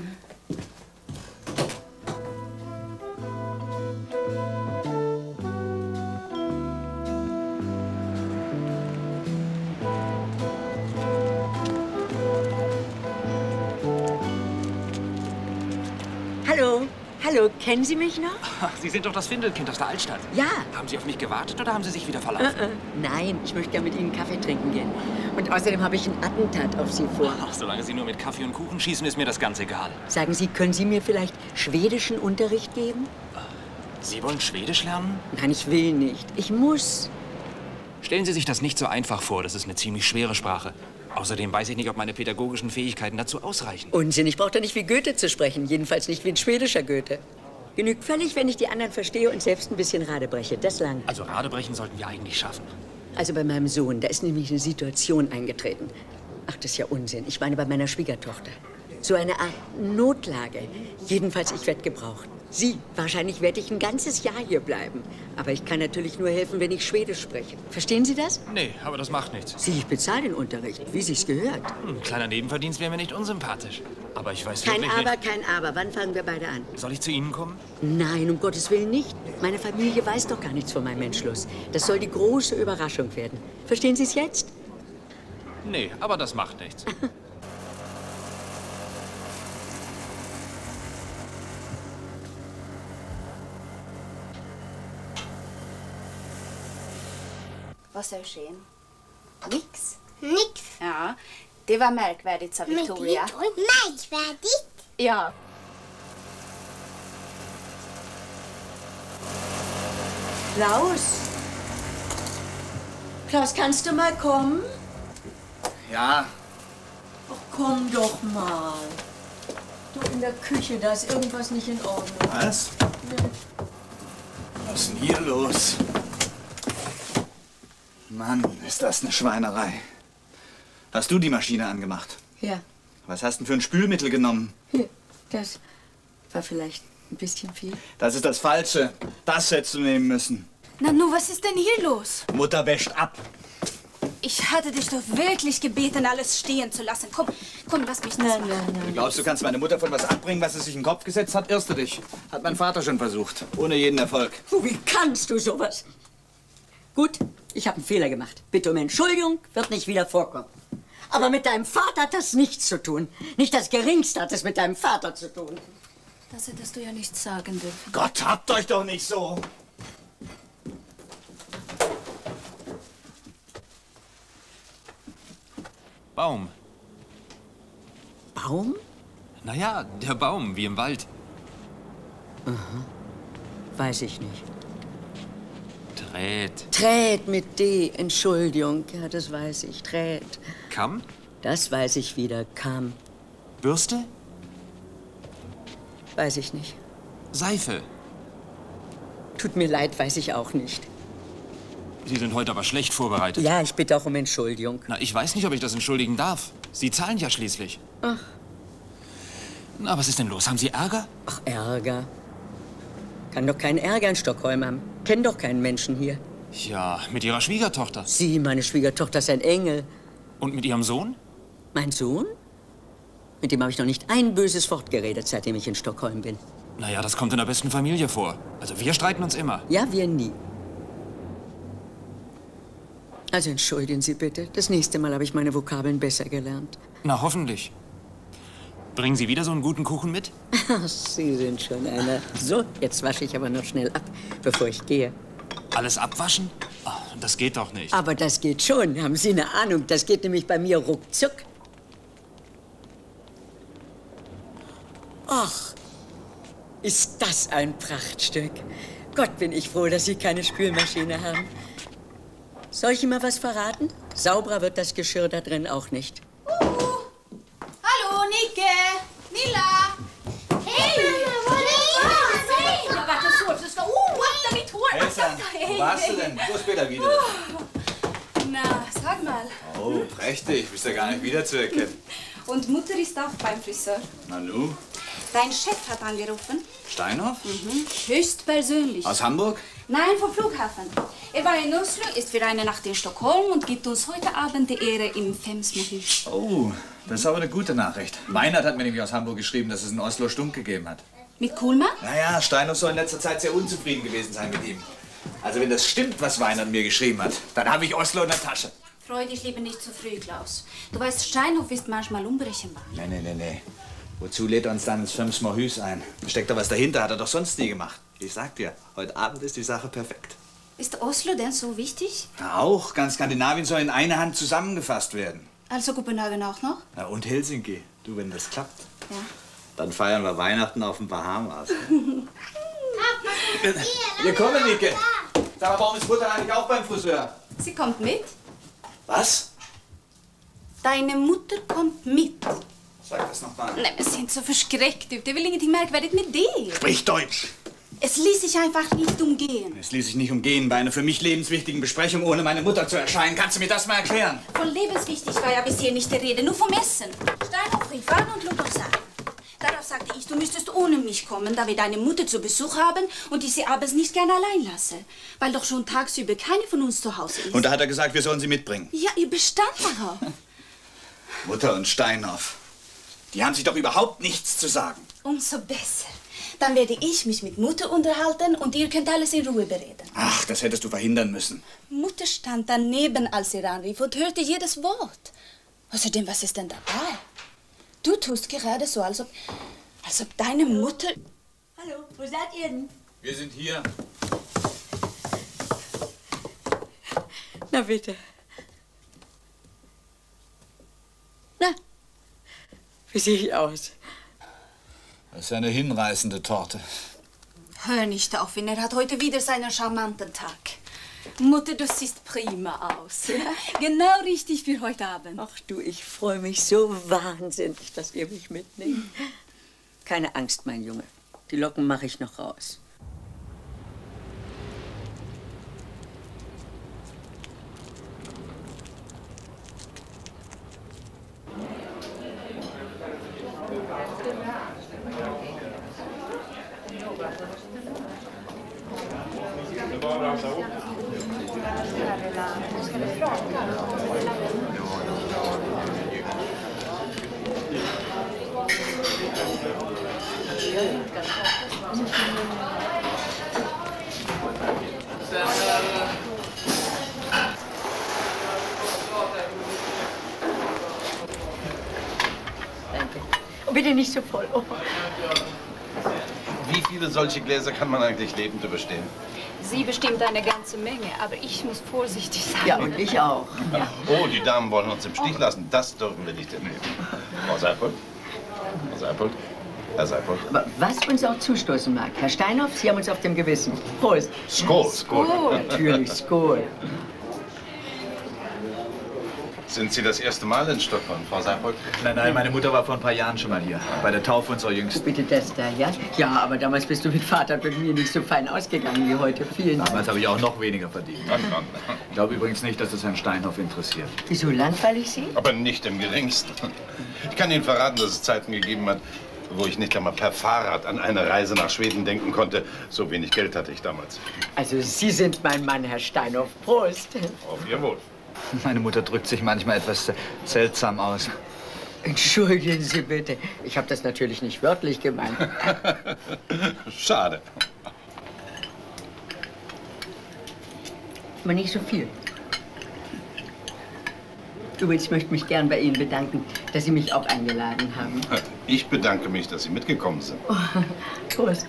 Hallo, hallo, kennen Sie mich noch? Ach, Sie sind doch das Findelkind aus der Altstadt. Ja. Haben Sie auf mich gewartet oder haben Sie sich wieder verlaufen? Nein, ich möchte gerne mit Ihnen Kaffee trinken gehen. Und außerdem habe ich ein Attentat auf Sie vor. Ach, solange Sie nur mit Kaffee und Kuchen schießen, ist mir das ganz egal. Sagen Sie, können Sie mir vielleicht schwedischen Unterricht geben? Sie wollen Schwedisch lernen? Nein, ich will nicht. Ich muss. Stellen Sie sich das nicht so einfach vor. Das ist eine ziemlich schwere Sprache. Außerdem weiß ich nicht, ob meine pädagogischen Fähigkeiten dazu ausreichen. Unsinn, ich brauche doch nicht wie Goethe zu sprechen. Jedenfalls nicht wie ein schwedischer Goethe. Genügt völlig, wenn ich die anderen verstehe und selbst ein bisschen Radebreche. Das lang. Also Radebrechen sollten wir eigentlich schaffen. Also bei meinem Sohn, da ist nämlich eine Situation eingetreten. Ach, das ist ja Unsinn. Ich meine bei meiner Schwiegertochter. So eine Art Notlage. Jedenfalls, ich werde gebraucht. Sie, wahrscheinlich werde ich ein ganzes Jahr hier bleiben. Aber ich kann natürlich nur helfen, wenn ich Schwedisch spreche. Verstehen Sie das? Nee, aber das macht nichts. Sie, ich bezahle den Unterricht, wie sich's gehört. Ein kleiner Nebenverdienst wäre mir nicht unsympathisch. Aber ich weiß Kein wirklich Aber, nicht... kein Aber. Wann fangen wir beide an? Soll ich zu Ihnen kommen? Nein, um Gottes Willen nicht. Meine Familie weiß doch gar nichts von meinem Entschluss. Das soll die große Überraschung werden. Verstehen Sie es jetzt? Nee, aber das macht nichts. Was soll geschehen? Nix? Nix. Ja, det var märkvärdigt, sa Victoria. Märkvärdigt? Ja. Klaus? Klaus, kannst du mal kommen? Ja. Ach, komm doch mal. Du, in der Küche, da ist irgendwas nicht in Ordnung. Was? Was ist denn hier los? Mann, ist das eine Schweinerei. Hast du die Maschine angemacht? Ja. Was hast du denn für ein Spülmittel genommen? Hier, das war vielleicht ein bisschen viel. Das ist das Falsche. Das hättest du nehmen müssen. Nanu, was ist denn hier los? Mutter wäscht ab. Ich hatte dich doch wirklich gebeten, alles stehen zu lassen. Komm, komm, lass mich das machen. Du glaubst, du kannst meine Mutter von was abbringen, was sie sich in den Kopf gesetzt hat? Irrst du dich. Hat mein Vater schon versucht. Ohne jeden Erfolg. Wie kannst du sowas? Gut, ich habe einen Fehler gemacht. Bitte um Entschuldigung, wird nicht wieder vorkommen. Aber mit deinem Vater hat das nichts zu tun. Nicht das Geringste hat es mit deinem Vater zu tun. Das hättest du ja nicht sagen dürfen. Gott, habt euch doch nicht so. Baum. Baum? Naja, der Baum, wie im Wald. Aha. Weiß ich nicht. Trät. Trät mit D, Entschuldigung. Ja, das weiß ich. Trät. Kamm? Das weiß ich wieder. Kamm. Bürste? Weiß ich nicht. Seife. Tut mir leid, weiß ich auch nicht. Sie sind heute aber schlecht vorbereitet. Ja, ich bitte auch um Entschuldigung. Na, ich weiß nicht, ob ich das entschuldigen darf. Sie zahlen ja schließlich. Ach. Na, was ist denn los? Haben Sie Ärger? Ach, Ärger. Kann doch keinen Ärger in Stockholm haben. Kenn doch keinen Menschen hier. Ja, mit Ihrer Schwiegertochter. Sie, meine Schwiegertochter, ist ein Engel. Und mit Ihrem Sohn? Mein Sohn? Mit dem habe ich noch nicht ein böses Wort geredet, seitdem ich in Stockholm bin. Naja, das kommt in der besten Familie vor. Also wir streiten uns immer. Ja, wir nie. Also entschuldigen Sie bitte. Das nächste Mal habe ich meine Vokabeln besser gelernt. Na, hoffentlich. Bringen Sie wieder so einen guten Kuchen mit? Ach, Sie sind schon einer. So, jetzt wasche ich aber noch schnell ab, bevor ich gehe. Alles abwaschen? Oh, das geht doch nicht. Aber das geht schon. Haben Sie eine Ahnung? Das geht nämlich bei mir ruckzuck. Ach, ist das ein Prachtstück. Gott, bin ich froh, dass Sie keine Spülmaschine haben. Soll ich Ihnen mal was verraten? Sauberer wird das Geschirr da drin auch nicht. Hallo, Nicke! Mila! Hej! Jag vart så så ska what mitt hår. Hälsan, wo warst du denn? Wo ist Peter wieder? Na, sag mal. Oh, prächtig. Bist ja gar nicht wiederzuerkennen. Und Mutter ist auch beim Friseur. Nanu? Dein Chef hat angerufen. Steinhoff? Höchstpersönlich. Aus Hamburg? Nein, vom Flughafen. Er war in Oslo, ist für eine Nacht in Stockholm und gibt uns heute Abend die Ehre im Femsmohus. Oh, das ist aber eine gute Nachricht. Meinert hat mir nämlich aus Hamburg geschrieben, dass es in Oslo Stunk gegeben hat. Mit Kuhlmann? Naja, Steinhoff soll in letzter Zeit sehr unzufrieden gewesen sein mit ihm. Also wenn das stimmt, was Weinert mir geschrieben hat, dann habe ich Oslo in der Tasche. Freu dich lieber nicht zu früh, Klaus. Du weißt, Steinhoff ist manchmal unberechenbar. Nee. Wozu lädt er uns dann ins Femsmohus ein? Steckt da was dahinter? Hat er doch sonst nie gemacht. Ich sag dir, heute Abend ist die Sache perfekt. Ist Oslo denn so wichtig? Na, auch. Ganz Skandinavien soll in eine Hand zusammengefasst werden. Also Kopenhagen auch noch? Na, und Helsinki. Du, wenn das klappt, Ja. dann feiern wir Weihnachten auf den Bahamas. Wir kommen, Nicke. Sag mal, warum ist Mutter eigentlich auch beim Friseur? Sie kommt mit. Was? Deine Mutter kommt mit. Sag das noch mal. Nej, men se inte så förskräckt ut. Det är väl ingenting märkvärdigt med det. Sprich Deutsch. Es ließ sich einfach nicht umgehen. Es ließ sich nicht umgehen, bei einer für mich lebenswichtigen Besprechung ohne meine Mutter zu erscheinen. Kannst du mir das mal erklären? Von lebenswichtig war ja bisher nicht die Rede, nur vom Essen. Steinhoff rief an und lud uns ein. Darauf sagte ich, du müsstest ohne mich kommen, da wir deine Mutter zu Besuch haben und ich sie abends nicht gerne allein lasse. Weil doch schon tagsüber keine von uns zu Hause ist. Und da hat er gesagt, wir sollen sie mitbringen. Ja, ihr bestand darauf. Mutter und Steinhoff, die haben sich doch überhaupt nichts zu sagen. Umso besser. Dann werde ich mich mit Mutter unterhalten und ihr könnt alles in Ruhe bereden. Ach, das hättest du verhindern müssen. Mutter stand daneben, als ihr anrief und hörte jedes Wort. Außerdem, was ist denn dabei? Du tust gerade so, als ob deine Mutter... Hallo, wo seid ihr denn? Wir sind hier. Na bitte. Na, wie sehe ich aus? Das ist eine hinreißende Torte. Hör nicht auf ihn, er hat heute wieder seinen charmanten Tag. Mutter, du siehst prima aus. Genau richtig für heute Abend. Ach du, ich freue mich so wahnsinnig, dass ihr mich mitnehmt. Keine Angst, mein Junge. Die Locken mache ich noch raus. bitte nicht so voll. Oh. Wie viele solche Gläser kann man eigentlich lebend überstehen? Sie bestimmt eine ganze Menge, aber ich muss vorsichtig sein. Ja, und ich auch. Ja. Oh, die Damen wollen uns im Stich lassen. Das dürfen wir nicht hinnehmen. Frau Seipold? Frau Seipold? Herr Seipold? Aber was uns auch zustoßen mag, Herr Steinhoff, Sie haben uns auf dem Gewissen. Prost. Skål. Skål. Natürlich, Skål. Sind Sie das erste Mal in Stockholm, Frau Seipold? Nein, nein, meine Mutter war vor ein paar Jahren schon mal hier. Bei der Taufe unserer Jüngsten. Bitte das da, ja? Ja, aber damals bist du mit Vater und mir nicht so fein ausgegangen wie heute. Vielen Dank. Damals habe ich auch noch weniger verdient. Ich glaube übrigens nicht, dass es Herrn Steinhoff interessiert. Wieso langweilig Sie? Aber nicht im Geringsten. Ich kann Ihnen verraten, dass es Zeiten gegeben hat, wo ich nicht einmal per Fahrrad an eine Reise nach Schweden denken konnte. So wenig Geld hatte ich damals. Also Sie sind mein Mann, Herr Steinhoff. Prost. Auf Ihr Wohl. Meine Mutter drückt sich manchmal etwas seltsam aus. Entschuldigen Sie bitte. Ich habe das natürlich nicht wörtlich gemeint. Schade. Aber nicht so viel. Übrigens möchte ich mich gern bei Ihnen bedanken, dass Sie mich auch eingeladen haben. Ich bedanke mich, dass Sie mitgekommen sind. Oh, Prost.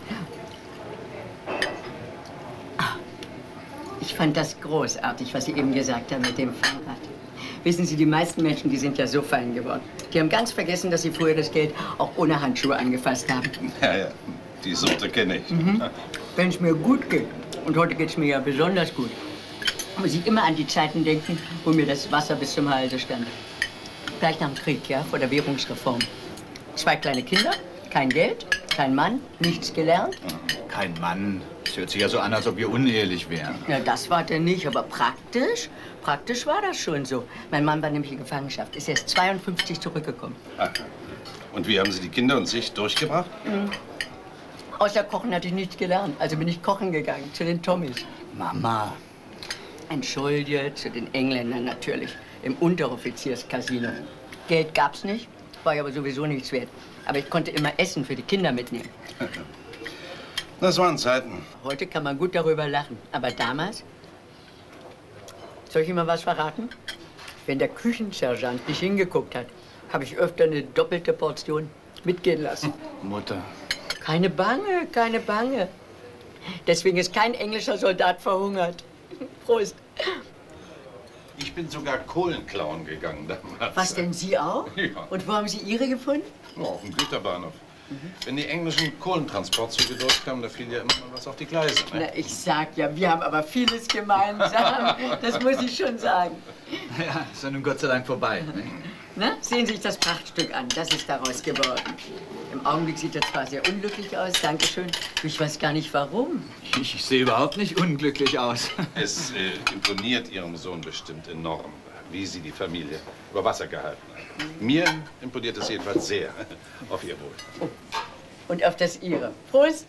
Ich fand das großartig, was Sie eben gesagt haben mit dem Fahrrad. Wissen Sie, die meisten Menschen, die sind ja so fein geworden. Die haben ganz vergessen, dass sie früher das Geld auch ohne Handschuhe angefasst haben. Ja, ja, die Sorte kenne ich. Wenn es mir gut geht, und heute geht es mir ja besonders gut, muss ich immer an die Zeiten denken, wo mir das Wasser bis zum Halse stand. Gleich nach dem Krieg, ja, vor der Währungsreform. 2 kleine Kinder, kein Geld, kein Mann, nichts gelernt. Kein Mann. Es hört sich ja so an, als ob wir unehelich wären. Ja, das war der nicht, aber praktisch war das schon so. Mein Mann war nämlich in Gefangenschaft, ist erst 52 zurückgekommen. Ach. Und wie haben Sie die Kinder und sich durchgebracht? Außer Kochen hatte ich nichts gelernt, also bin ich kochen gegangen, zu den Tommys. Mama. Entschuldige, zu den Engländern natürlich, im Unteroffizierscasino. Geld gab's nicht, war ja aber sowieso nichts wert. Aber ich konnte immer Essen für die Kinder mitnehmen. Das waren Zeiten. Heute kann man gut darüber lachen, aber damals? Soll ich Ihnen mal was verraten? Wenn der Küchensergeant nicht hingeguckt hat, habe ich öfter eine doppelte Portion mitgehen lassen. Mutter. Keine Bange, keine Bange. Deswegen ist kein englischer Soldat verhungert. Prost. Ich bin sogar Kohlen klauen gegangen damals. Was denn, Sie auch? Ja. Und wo haben Sie Ihre gefunden? Ja, auf dem Güterbahnhof. Wenn die englischen Kohlentransportzüge durchkamen, da fiel ja immer mal was auf die Gleise. Ne? Na, ich sag ja, wir haben aber vieles gemeinsam. Das muss ich schon sagen. Ja, ist ja nun Gott sei Dank vorbei. Ne? Na, sehen Sie sich das Prachtstück an. Das ist daraus geworden. Im Augenblick sieht er zwar sehr unglücklich aus, dankeschön. Ich weiß gar nicht, warum. Ich sehe überhaupt nicht unglücklich aus. Es imponiert Ihrem Sohn bestimmt enorm, wie Sie die Familie über Wasser gehalten haben. Mir imponiert es jedenfalls sehr. Auf Ihr Wohl. Oh. Und auf das Ihre. Prost.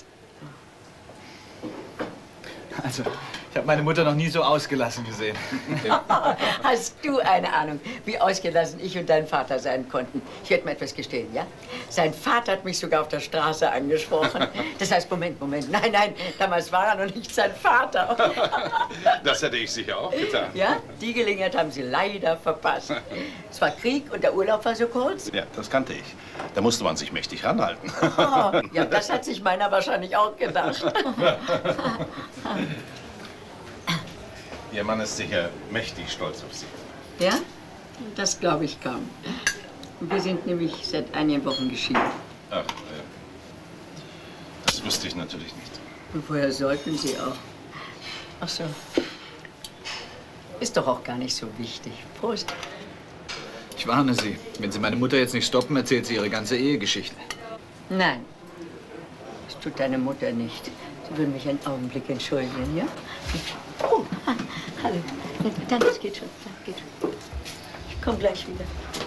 Also, ich habe meine Mutter noch nie so ausgelassen gesehen. Hast du eine Ahnung, wie ausgelassen ich und dein Vater sein konnten? Ich werde mal etwas gestehen, ja? Sein Vater hat mich sogar auf der Straße angesprochen. Das heißt, Moment. Nein, damals war er noch nicht sein Vater. Das hätte ich sicher auch getan. Ja, die Gelegenheit haben Sie leider verpasst. Es war Krieg und der Urlaub war so kurz. Ja, das kannte ich. Da musste man sich mächtig ranhalten. Oh, ja, das hat sich meiner wahrscheinlich auch gedacht. Ihr Mann ist sicher mächtig stolz auf Sie. Ja? Das glaube ich kaum. Wir sind nämlich seit einigen Wochen geschieden. Ach, das wusste ich natürlich nicht. Und woher sollten Sie auch? Ach so. Ist doch auch gar nicht so wichtig. Prost. Ich warne Sie, wenn Sie meine Mutter jetzt nicht stoppen, erzählt sie ihre ganze Ehegeschichte. Nein, das tut deine Mutter nicht. Sie würden mich einen Augenblick entschuldigen, ja? Oh, hallo. Dann, das geht schon. Ich komme gleich wieder.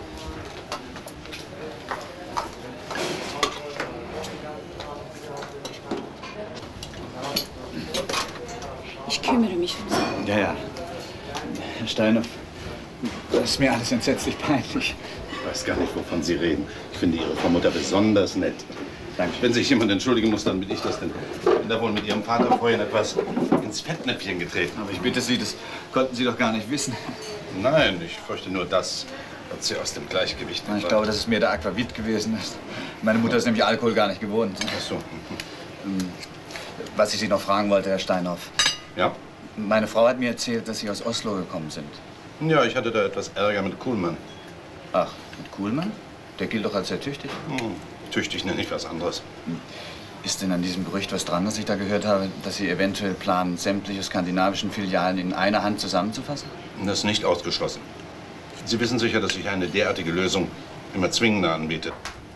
Ich kümmere mich um Sie. Ja. Herr Steinhoff, das ist mir alles entsetzlich peinlich. Ich weiß gar nicht, wovon Sie reden. Ich finde Ihre Frau Mutter besonders nett. Danke. Wenn sich jemand entschuldigen muss, dann bin ich das, denn ich bin da wohl mit Ihrem Vater vorhin etwas ins Fettnäpfchen getreten. Aber ich bitte Sie, das konnten Sie doch gar nicht wissen. Nein, ich fürchte nur das, Hat sie aus dem Gleichgewicht Ich glaube, dass es mir der Aquavit gewesen ist. Meine Mutter ist nämlich Alkohol gar nicht gewohnt. Ach so. Was ich Sie noch fragen wollte, Herr Steinhoff. Ja? Meine Frau hat mir erzählt, dass Sie aus Oslo gekommen sind. Ja, ich hatte da etwas Ärger mit Kuhlmann. Ach, mit Kuhlmann? Der gilt doch als sehr tüchtig. Tüchtig nenne ich was anderes. Ist denn an diesem Gerücht was dran, das ich da gehört habe, dass Sie eventuell planen, sämtliche skandinavischen Filialen in einer Hand zusammenzufassen? Das ist nicht ausgeschlossen. Sie wissen sicher, dass ich eine derartige Lösung immer zwingender anbiete.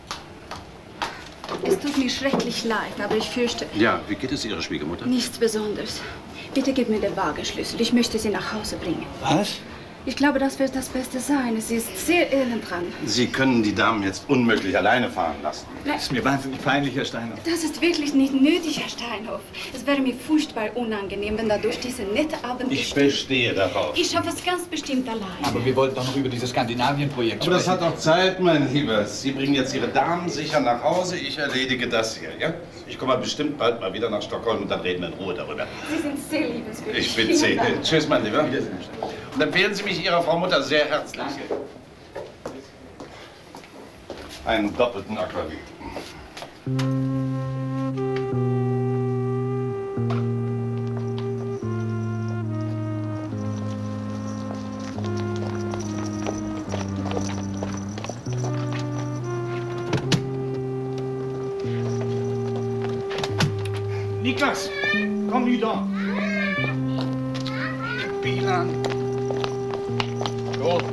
Es tut mir schrecklich leid, aber ich fürchte Ja, wie geht es Ihrer Schwiegermutter? nichts Besonderes. Bitte gib mir den Wagenschlüssel. Ich möchte sie nach Hause bringen. Was? Ich glaube, das wird das Beste sein. Sie ist sehr elend dran. Sie können die Damen jetzt unmöglich alleine fahren lassen. Nein. Ist mir wahnsinnig peinlich, Herr Steinhoff. Das ist wirklich nicht nötig, Herr Steinhoff. Es wäre mir furchtbar unangenehm, wenn dadurch diese nette Abend... Ich bestehe darauf. Ich schaffe es ganz bestimmt allein. Aber wir wollten doch noch über dieses Skandinavien-Projekt Aber das sprechen. hat doch Zeit, mein Lieber. Sie bringen jetzt Ihre Damen sicher nach Hause. Ich erledige das hier, ja? Ich komme bestimmt bald mal wieder nach Stockholm und dann reden wir in Ruhe darüber. Sie sind sehr liebenswürdig. Ich bin Sie. Tschüss, mein Lieber. Und empfehlen Sie mich Ihrer Frau Mutter sehr herzlich. Einen doppelten Aquavit. Niklas, komm wieder. Bilan. Los.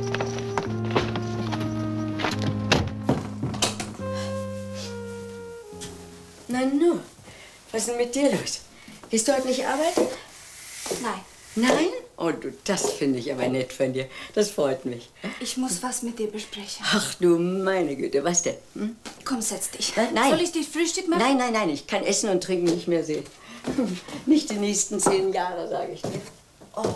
Nein, nur. Was ist denn mit dir los? Gehst du heute nicht arbeiten? Nein. Nein? Oh, du, das finde ich aber nett von dir. Das freut mich. Ich muss was mit dir besprechen. Ach du meine Güte, was denn? Hm? Komm, setz dich. Nein. Soll ich dir Frühstück machen? Nein, nein, nein, ich kann Essen und Trinken nicht mehr sehen. Nicht die nächsten 10 Jahre, sage ich dir. Oh.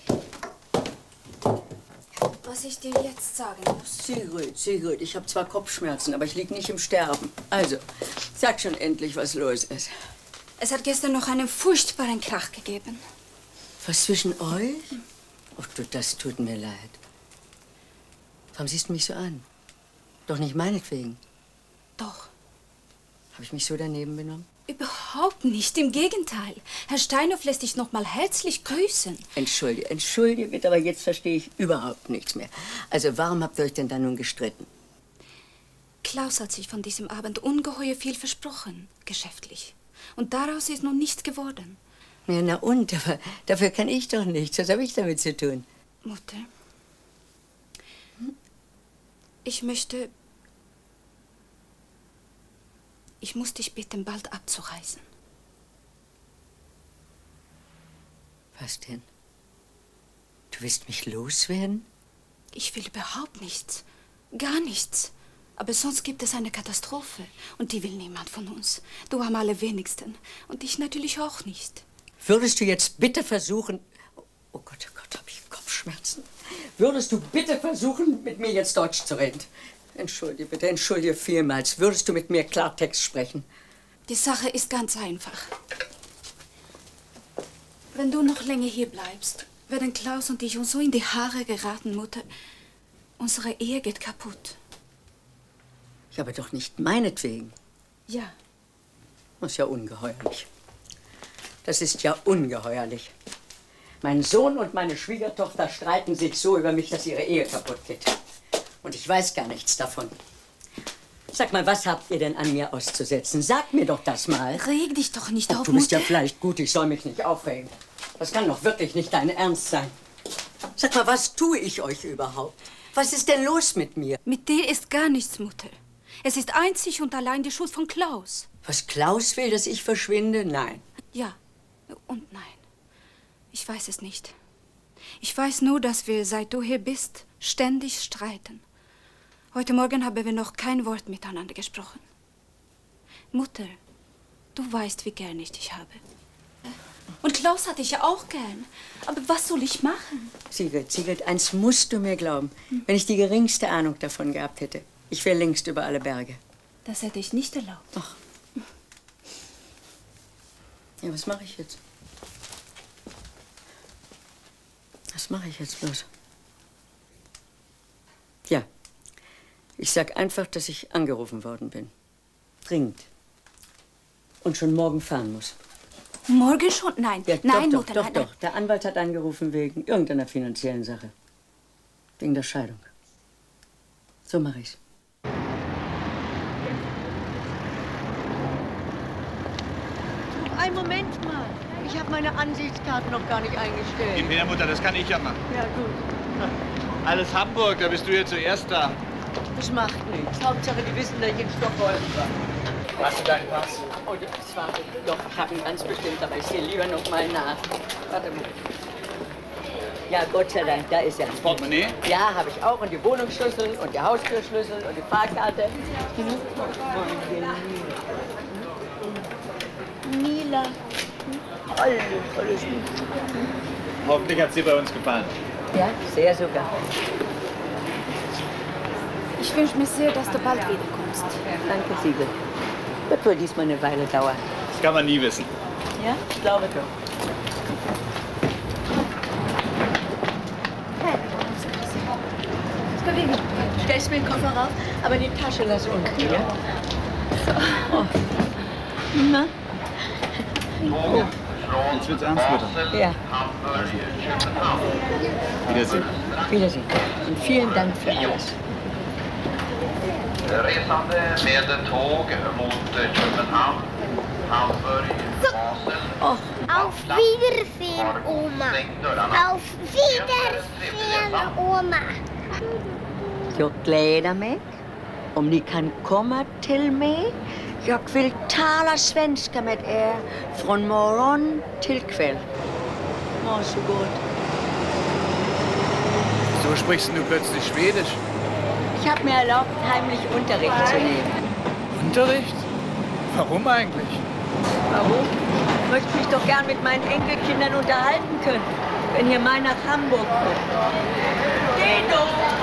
Was ich dir jetzt sagen muss. Sigrid, ich habe zwar Kopfschmerzen, aber ich liege nicht im Sterben. Also, sag schon endlich, was los ist. Es hat gestern noch einen furchtbaren Krach gegeben. Was zwischen euch? Ach du, das tut mir leid. Warum siehst du mich so an? Doch nicht meinetwegen. Doch. Habe ich mich so daneben benommen? Überhaupt nicht, im Gegenteil. Herr Steinhoff lässt dich noch mal herzlich grüßen. Entschuldige bitte, aber jetzt verstehe ich überhaupt nichts mehr. Also, warum habt ihr euch denn da nun gestritten? Klaus hat sich von diesem Abend ungeheuer viel versprochen, geschäftlich. Und daraus ist nun nichts geworden. Ja, na und? Aber dafür kann ich doch nichts. Was habe ich damit zu tun? Mutter, ich möchte... Ich muss dich bitten, bald abzureisen. Was denn? Du willst mich loswerden? Ich will überhaupt nichts. Gar nichts. Aber sonst gibt es eine Katastrophe. Und die will niemand von uns. Du am allerwenigsten. Und ich natürlich auch nicht. Würdest du jetzt bitte versuchen... Oh Gott, habe ich Kopfschmerzen. Würdest du bitte versuchen, mit mir jetzt Deutsch zu reden? Entschuldige bitte, entschuldige vielmals. Würdest du mit mir Klartext sprechen? Die Sache ist ganz einfach. Wenn du noch länger hier bleibst, werden Klaus und ich uns so in die Haare geraten, Mutter. Unsere Ehe geht kaputt. Ja, aber doch nicht meinetwegen. Ja. Das ist ja ungeheuerlich. Das ist ja ungeheuerlich. Mein Sohn und meine Schwiegertochter streiten sich so über mich, dass ihre Ehe kaputt geht. Und ich weiß gar nichts davon. Sag mal, was habt ihr denn an mir auszusetzen? Sag mir doch das mal. Reg dich doch nicht auf, Du bist ja Mutter. vielleicht gut, ich soll mich nicht aufregen. Das kann doch wirklich nicht dein Ernst sein. Sag mal, was tue ich euch überhaupt? Was ist denn los mit mir? Mit dir ist gar nichts, Mutter. Es ist einzig und allein die Schuld von Klaus. Was Klaus will, dass ich verschwinde? Nein. Ja und nein. Ich weiß es nicht. Ich weiß nur, dass wir, seit du hier bist, ständig streiten. Heute Morgen haben wir noch kein Wort miteinander gesprochen. Mutter, du weißt, wie gern ich dich habe. Und Klaus hatte ich ja auch gern. Aber was soll ich machen? Sigrid, eins musst du mir glauben. Wenn ich die geringste Ahnung davon gehabt hätte. Ich wäre längst über alle Berge. Das hätte ich nicht erlaubt. Ach. Ja, was mache ich jetzt? Was mache ich jetzt bloß? Ja, Ich sag einfach, dass ich angerufen worden bin. Dringend. Und schon morgen fahren muss. Morgen schon? Nein. Ja, nein, doch, Mutter, doch, nein, doch, nein. doch. Der Anwalt hat angerufen wegen irgendeiner finanziellen Sache. Wegen der Scheidung. So mache ich's. Einen Moment mal. Ich habe meine Ansichtskarten noch gar nicht eingestellt. Gib her, Mutter, das kann ich ja machen. Ja, gut. Alles Hamburg, da bist du ja zuerst da. Das macht nichts. Hauptsache, die wissen, dass ich in Stockholm war. Hast du deinen Pass? Oh, das war doch, ich habe ihn ganz bestimmt, aber ich sehe lieber noch mal nach. Warte mal. Ja, Gott sei Dank, da ist er. Das Portemonnaie? Ja, habe ich auch. Und die Wohnungsschlüssel und die Haustürschlüssel und die Fahrkarte. Mila. Alles gut. Hoffentlich hat sie bei uns gefallen. Ja, sehr sogar. Ich wünsche mir sehr, dass du bald wiederkommst. Danke, Siegel. Wird wohl diesmal eine Weile dauern. Das kann man nie wissen. Ja, ich glaube doch. Stellst mir den Koffer rauf, aber die Tasche lass unten, ja? So. Oh. Na? Oh. Jetzt wird's ernst, Mutter. Ja. Wiedersehen. Wiedersehen. Und vielen Dank für alles. Resande med tåg mot Köpenhamn, Hamburg, Basel. Auf Wiedersehen, Oma. Auf Wiedersehen, Oma. Jag gläder mig om ni kan komma till mig. Jag vill tala svenska med er från morgon till kväll. Varsågod. So sprichst du plötzlich Schwedisch? Ich habe mir erlaubt, heimlich Unterricht zu nehmen. Unterricht? Warum eigentlich? Warum? Ich möchte mich doch gern mit meinen Enkelkindern unterhalten können, wenn hier mal nach Hamburg kommt. Geh doch!